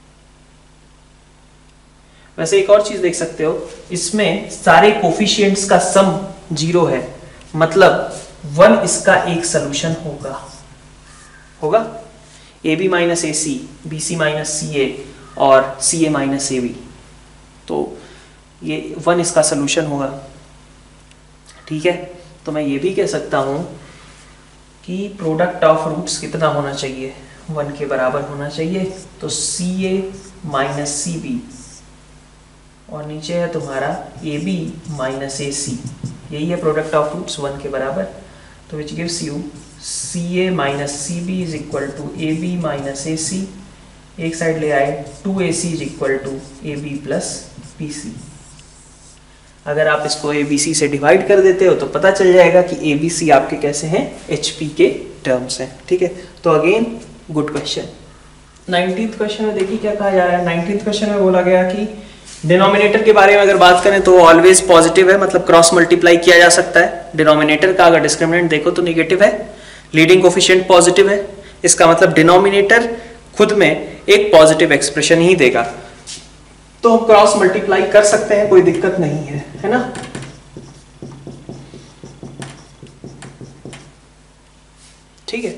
[SPEAKER 1] वैसे एक और चीज देख सकते हो, इसमें सारे कोफिशिएंट्स का सम 0 है, मतलब 1 इसका एक सोल्यूशन होगा AB minus AC, BC minus CA और CA माइनस AB, तो ये 1 इसका सोल्यूशन होगा। ठीक है, तो मैं ये भी कह सकता हूं कि प्रोडक्ट ऑफ रूट्स कितना होना चाहिए? 1 के बराबर होना चाहिए। तो CA माइनस CB और नीचे है तुम्हारा AB माइनस AC, यही है प्रोडक्ट ऑफ रूट्स 1 के बराबर। तो which gives you CA minus CB is equal to AB minus AC, एक साइड ले आए 2AC is equal to AB plus BC। अगर आप इसको ABC से डिवाइड कर देते हो तो पता चल जाएगा कि ABC आपके कैसे हैं? HP के टर्म्स हैं। ठीक है, तो again good question. 19th question में देखिए क्या कहा जा रहा है। 19th क्वेश्चन में बोला गया कि डिनोमिनेटर के बारे में अगर बात करें तो ऑलवेज पॉजिटिव है, मतलब क्रॉस मल्टीप्लाई किया जा सकता है। डिनोमिनेटर का अगर डिस्क्रिमिनेंट देखो तो नेगेटिव है, लीडिंग कोफिशिएंट पॉजिटिव है, इसका मतलब डिनोमिनेटर खुद में एक पॉजिटिव एक्सप्रेशन ही देगा। तो हम क्रॉस मल्टीप्लाई कर सकते हैं, कोई दिक्कत नहीं है ना। ठीक है,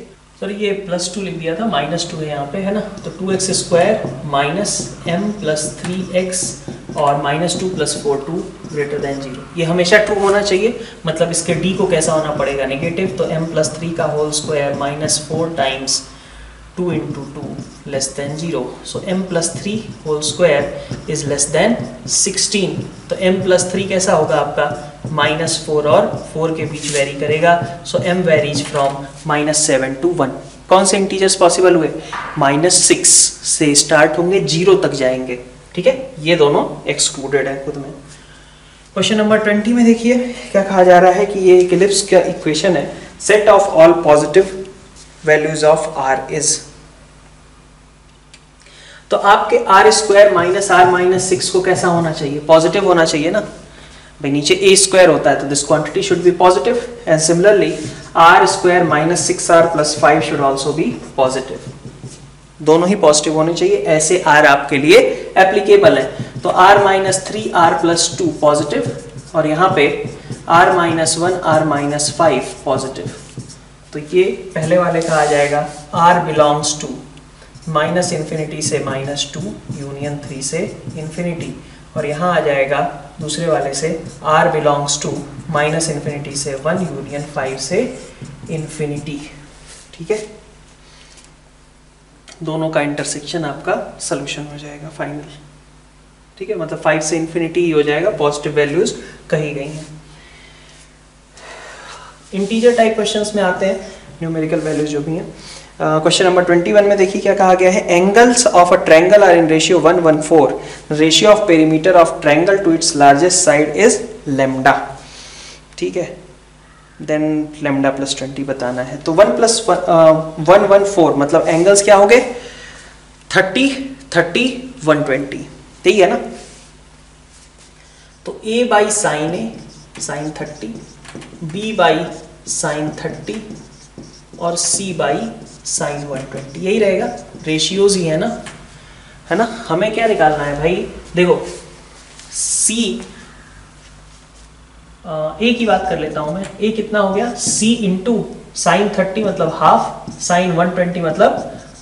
[SPEAKER 1] सॉरी ये +2 लिख दिया था, -2 है यहाँ पे, है ना। तो 2x² minus m plus 3x और -2 + 4 2 > 0। ये हमेशा ट्रू होना चाहिए, मतलब इसके d को कैसा होना पड़ेगा, नेगेटिव। तो m + 3 का whole square -4 times 2 × 2 < 0। So m + 3 whole square is <16। तो m + 3 कैसा होगा आपका, -4 और 4 के बीच वेरी करेगा। So m varies from -7 to 1। कौन से इंटीजर्स पॉसिबल हुए, -6 से स्टार्ट होंगे 0 तक जाएंगे, ठीक है। ये दोनों एक्सक्लूडेड है खुद में। क्वेश्चन नंबर 20 में देखिए क्या कहा जा रहा है कि ये एक इलिप्स का इक्वेशन है, set of all positive values of r is. तो आपके r² - r-6 को कैसा होना चाहिए, पॉजिटिव होना चाहिए ना भाई, नीचे a² होता है तो this quantity should be positive, and similarly r² - 6r + 5 should also be positive. दोनों ही पॉजिटिव होने चाहिए, ऐसे r आपके लिए एप्लीकेबल है। तो r - 3r + 2 पॉजिटिव, और यहाँ पे r - 1 r - 5 पॉजिटिव। तो ये पहले वाले का आ जाएगा r बिलोंग्स टू -∞ से -2 यूनियन 3 से ∞, और यहाँ आ जाएगा दूसरे वाले से r बिलोंग्स टू -∞ से 1 यूनियन 5 से ∞, ठीक है। दोनों का इंटरसेक्शन आपका सॉल्यूशन हो जाएगा फाइनल, ठीक है, मतलब 5 से ∞ ही हो जाएगा, पॉजिटिव वैल्यूज कही गई हैं। इंटीजर टाइप क्वेश्चंस में आते हैं, न्यूमेरिकल वैल्यूज जो भी हैं। क्वेश्चन नंबर 21 में देखिए क्या कहा गया है, angles of a triangle are in ratio 1:14, ratio of perimeter of triangle to its largest side is λ, ठीक है। देन λ + 20 बताना है। तो 1 + 114 मतलब एंगल्स क्या हो गए, 30 30 120, यही है ना। तो a/sin A sin 30, b/sin 30 और c/sin 120, यही रहेगा, रेशियोज ही है ना। हमें क्या निकालना है भाई, देखो c a की बात कर लेता हूं मैं, a कितना हो गया, c × sin 30 मतलब हाफ, sin 120 मतलब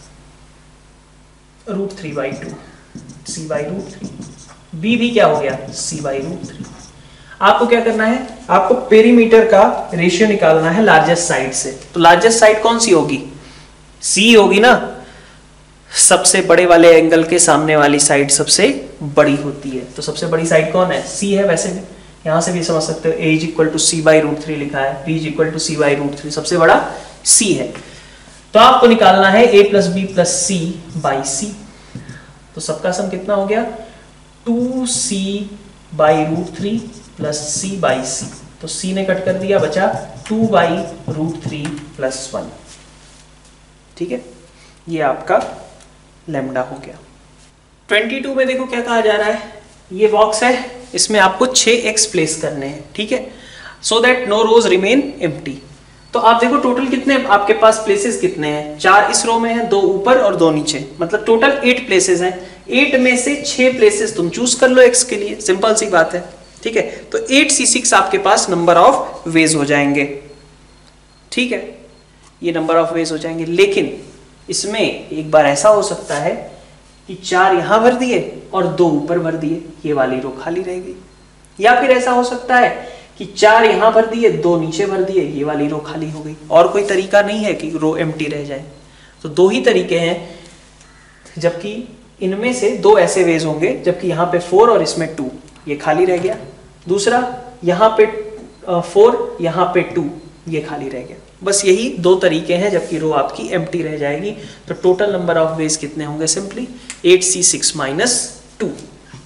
[SPEAKER 1] √3/2, c/√3, b भी क्या हो गया, c/√3। आपको क्या करना है, आपको पेरीमीटर का रेशियो निकालना है लार्जेस्ट साइड से। तो लार्जेस्ट साइड कौन सी होगी, सी होगी ना, सबसे बड़े वाले एंगल के सामने वाली साइड सबसे बड़ी होती है। तो सबसे बड़ी साइड कौन है, सी है। वैसे भी यहां से भी समझ सकते हो, a = c/√3 लिखा है, b = c/√3, सबसे बड़ा c है। तो आपको निकालना है a + b + c/c। तो सबका सम कितना हो गया, 2c/√3 + c/c। तो c ने कट कर दिया, बचा 2/√3 + 1, ठीक है। ये आपका लैम्डा हो गया। 22 में देखो क्या कहा जा रहा है, ये बॉक्स है, इसमें आपको 6x प्लेस करने हैं, ठीक है, so that no row remain empty. तो आप देखो टोटल कितने आपके पास प्लेसेस कितने हैं, 4 इस रो में हैं, 2 ऊपर और 2 नीचे, मतलब टोटल 8 प्लेसेस हैं। 8 में से 6 प्लेसेस तुम चूज कर लो x के लिए, सिंपल सी बात है, ठीक है। तो 8c6 आपके पास नंबर ऑफ वेज हो जाएंगे, ठीक है, ये नंबर ऑफ वेज हो जाएंगे। लेकिन इसमें एक बार ऐसा हो सकता है कि 4 यहां भर दिए और 2 ऊपर भर दिए, ये वाली रो खाली रह गई। या फिर ऐसा हो सकता है कि 4 यहां भर दिए, 2 नीचे भर दिए, ये वाली रो खाली हो गई। और कोई तरीका नहीं है कि रो एम्प्टी रह जाए। तो 2 ही तरीके हैं, जबकि इनमें से 2 ऐसे वेज होंगे, जबकि यहाँ पे 4 और इसमें 2, ये खाली रह गया। दूसरा यहाँ पे 4, यहाँ पे 2, ये खाली रह गया। बस यही 2 तरीके हैं, जबकि रो आपकी एम्प्टी रह जाएगी। तो टोटल नंबर ऑफ वेज कितने होंगे, सिंपली 8c6 - 2,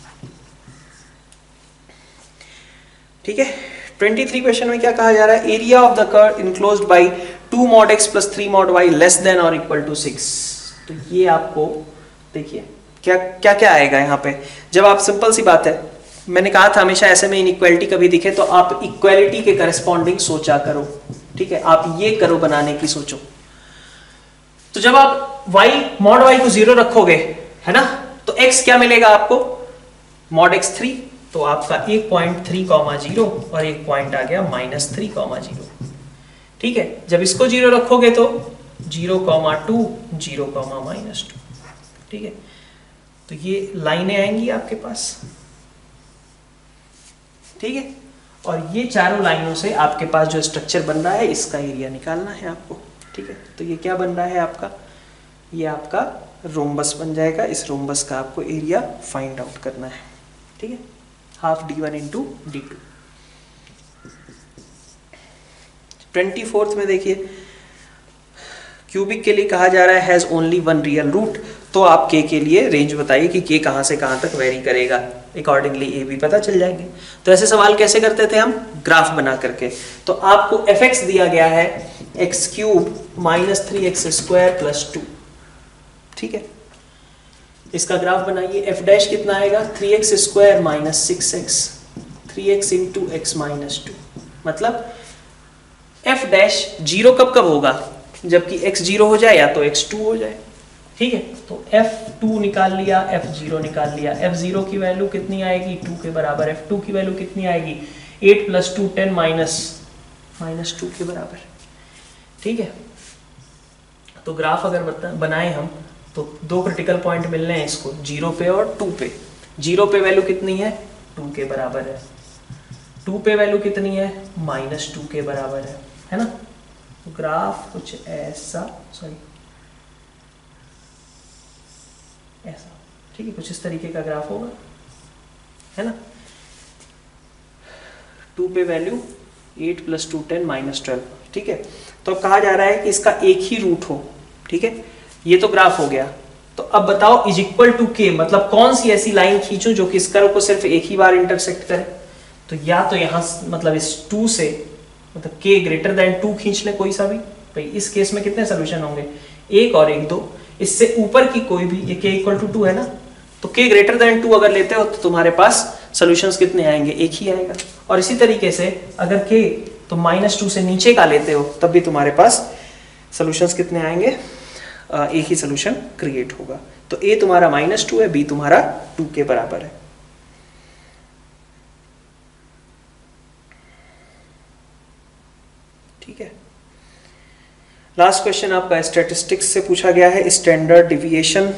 [SPEAKER 1] ठीक है। 23 क्वेश्चन में क्या कहा जा रहा है, area of the curve enclosed by 2 mod x + 3 mod y < 6। तो ये आपको देखिए क्या क्या क्या आएगा यहाँ पे। जब आप, सिंपल सी बात है, मैंने कहा था हमेशा ऐसे में इनइक्वालिटी कभी दिखे तो आप इक्वालिटी के करस्पॉन्डिंग सोचा करो, ठीक है, आप ये करो बनाने की सोचो। तो जब आप mod y को 0 रखोगे, है ना, तो x क्या मिलेगा आपको, mod x 3, तो आपका 1.3,0 और एक पॉइंट आ गया -3,0, ठीक है। जब इसको 0 रखोगे तो 0,2 0,-2, ठीक है। तो ये लाइनें आएंगी आपके पास, ठीक है। और ये चारों लाइनों से आपके पास जो स्ट्रक्चर बन रहा है इसका एरिया निकालना है आपको, ठीक है। तो ये क्या बन रहा है आपका, ये आपका रोम्बस बन जाएगा। इस रोम्बस का आपको एरिया फाइंड आउट करना है, ठीक है। Half d1 into d2। 24th में देखिए क्यूबिक के लिए कहा जा रहा है has only one real root. तो आप के लिए रेंज बताइए कि के कहाँ से कहाँ तक वेरी करेगा, अकॉर्डिंगली ए भी पता चल जाएंगे। तो ऐसे सवाल कैसे करते थे हम, ग्राफ बना करके। तो आपको fx दिया गया है x³ -3x² + 2, ठीक है। इसका ग्राफ बनाइए। f डैश कितना आएगा, 3x² - 6x, 3x into x - 2। मतलब f डैश 0 कब कब होगा, जबकि x 0 हो जाए या तो x 2 हो जाए, ठीक है। तो f2 निकाल लिया, f0 निकाल लिया। f0 की वैल्यू कितनी आएगी, 2 के बराबर। f2 की वैल्यू कितनी आएगी, 8 + 2 10 -2 के बराबर, ठीक है। तो ग्राफ अगर बनाए हम तो दो क्रिटिकल पॉइंट मिलने हैं इसको, 0 पे और 2 पे। 0 पे वैल्यू कितनी है, 2 के बराबर है। 2 पे वैल्यू कितनी है, -2 के बराबर है ना। तो ग्राफ कुछ ऐसा, सॉरी ऐसा, ठीक है, कुछ इस तरीके का ग्राफ होगा, है ना। 2 पे वैल्यू 8 + 2 10 -12, ठीक है। तो अब कहा जा रहा है कि इसका एक ही रूट हो, ठीक है। ये तो ग्राफ हो गया। तो अब बताओ इज इक्वल टू के, मतलब कौन सी ऐसी लाइन खींचूं जो कि इस कर्व को सिर्फ एक ही बार इंटरसेक्ट करे। तो या तो यहां मतलब इस 2 से, मतलब k ग्रेटर देन 2 खींच ले कोई सा भी। भाई इस केस में कितने सोल्यूशन होंगे, 1 और 1 2। इससे ऊपर की कोई भी, ये k = 2 है ना, तो k ग्रेटर देन 2 अगर लेते हो तो तुम्हारे पास सोल्यूशंस कितने आएंगे, एक ही आएगा। और इसी तरीके से अगर k तो -2 से नीचे का लेते हो तब भी तुम्हारे पास सोल्यूशंस कितने आएंगे, एक ही सोल्यूशन क्रिएट होगा। तो a तुम्हारा -2 है, b तुम्हारा 2 के बराबर है, ठीक है। लास्ट क्वेश्चन आपका स्टैटिस्टिक्स से पूछा गया है, स्टैंडर्ड डिविएशन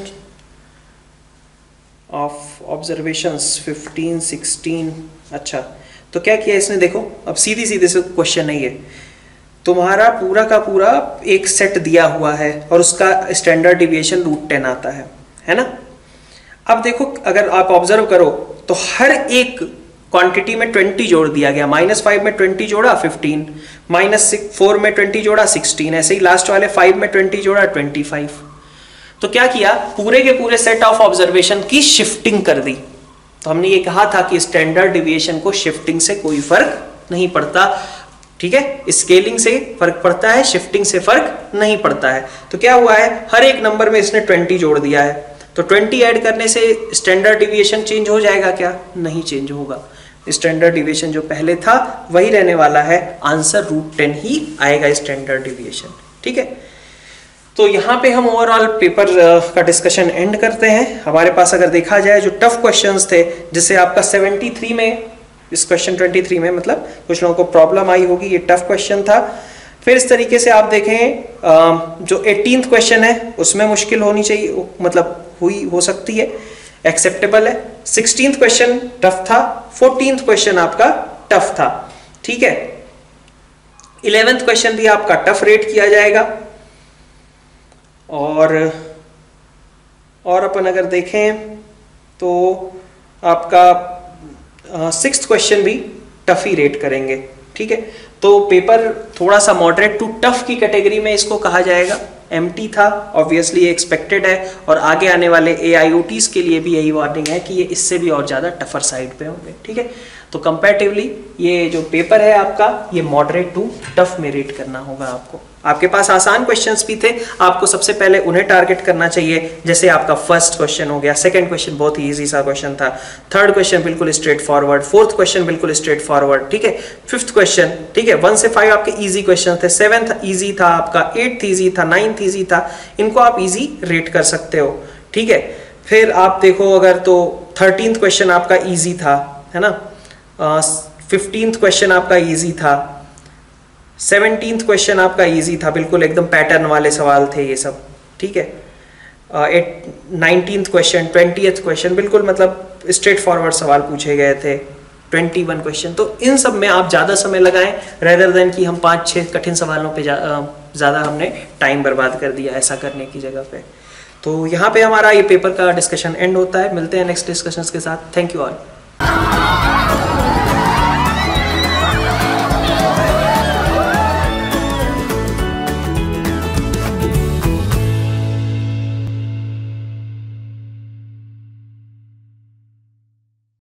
[SPEAKER 1] ऑफ ऑब्जर्वेशंस 15 16। अच्छा, तो क्या किया इसने, देखो अब सीधी सीधे से क्वेश्चन नहीं है, तुम्हारा पूरा का पूरा एक सेट दिया हुआ है और उसका स्टैंडर्ड डिविएशन √10 आता है ना। अब देखो अगर आप ऑब्जर्व करो तो हर एक क्वांटिटी में 20 जोड़ दिया गया। -5 में 20 जोड़ा 15, -4 में 20 जोड़ा 16, ऐसे ही लास्ट वाले 5 में 20 जोड़ा 25। तो क्या किया, पूरे के पूरे सेट ऑफ ऑब्जर्वेशन की शिफ्टिंग कर दी। तो हमने ये कहा था कि स्टैंडर्ड डिविएशन को शिफ्टिंग से कोई फर्क नहीं पड़ता, ठीक है। स्केलिंग से फर्क पड़ता है, शिफ्टिंग से फर्क नहीं पड़ता है। तो क्या हुआ है, हर एक नंबर में इसने 20 जोड़ दिया है। तो 20 ऐड करने से स्टैंडर्ड डिविएशन चेंज हो जाएगा क्या, नहीं चेंज होगा। स्टैंडर्ड डिविएशन जो पहले था वही रहने वाला है, आंसर √10 ही आएगा स्टैंडर्ड डिविएशन, ठीक है। तो यहाँ पे हम ओवरऑल पेपर का डिस्कशन एंड करते हैं। हमारे पास अगर देखा जाए जो टफ क्वेश्चंस थे, जिससे आपका 73 में, इस क्वेश्चन 23 में मतलब कुछ लोगों को प्रॉब्लम आई होगी, ये टफ क्वेश्चन था। फिर इस तरीके से आप देखें जो 18th क्वेश्चन है उसमें मुश्किल होनी चाहिए, मतलब हो सकती है, एक्सेप्टेबल है। 16th क्वेश्चन टफ था, 14th क्वेश्चन आपका टफ था, ठीक है। 11th क्वेश्चन भी आपका टफ रेट किया जाएगा। और अपन अगर देखें तो आपका 6th क्वेश्चन भी टफ ही रेट करेंगे, ठीक है। तो पेपर थोड़ा सा मॉडरेट टू टफ की कैटेगरी में इसको कहा जाएगा। एमटी था, ऑब्वियसली एक्सपेक्टेड है, और आगे आने वाले AIOTs के लिए भी यही वार्निंग है कि ये इससे भी और ज़्यादा टफर साइड पे होंगे, ठीक है। तो कंपैरेटिवली ये जो पेपर है आपका, ये मॉडरेट टू टफ में रेट करना होगा आपको। आपके पास आसान क्वेश्चंस भी थे, आपको सबसे पहले उन्हें टारगेट करना चाहिए। जैसे आपका फर्स्ट क्वेश्चन हो गया, सेकंड क्वेश्चन बहुत ही इजी सा क्वेश्चन था, थर्ड क्वेश्चन बिल्कुल स्ट्रेट फॉरवर्ड, फोर्थ क्वेश्चन बिल्कुल स्ट्रेट फॉरवर्ड, ठीक है। फिफ्थ क्वेश्चन, ठीक है, 1 से 5 आपके इजी क्वेश्चन थे, 7th इजी था आपका, 8th इजी था, 9th इजी था, इनको आप इजी रेट कर सकते हो, ठीक है। फिर आप देखो अगर तो 13th क्वेश्चन आपका इजी था, है ना, 15th क्वेश्चन आपका इजी था, 17th क्वेश्चन आपका इजी था, बिल्कुल एकदम पैटर्न वाले सवाल थे ये सब, ठीक है। 19th क्वेश्चन, 20th क्वेश्चन बिल्कुल मतलब स्ट्रेट फॉरवर्ड सवाल पूछे गए थे। 21 क्वेश्चन, तो इन सब में आप ज़्यादा समय लगाएं रेदर देन कि हम 5-6 कठिन सवालों पे ज़्यादा हमने टाइम बर्बाद कर दिया ऐसा करने की जगह पे। तो यहाँ पे हमारा ये पेपर का डिस्कशन एंड होता है। मिलते हैं नेक्स्ट डिस्कशंस के साथ। Thank you all.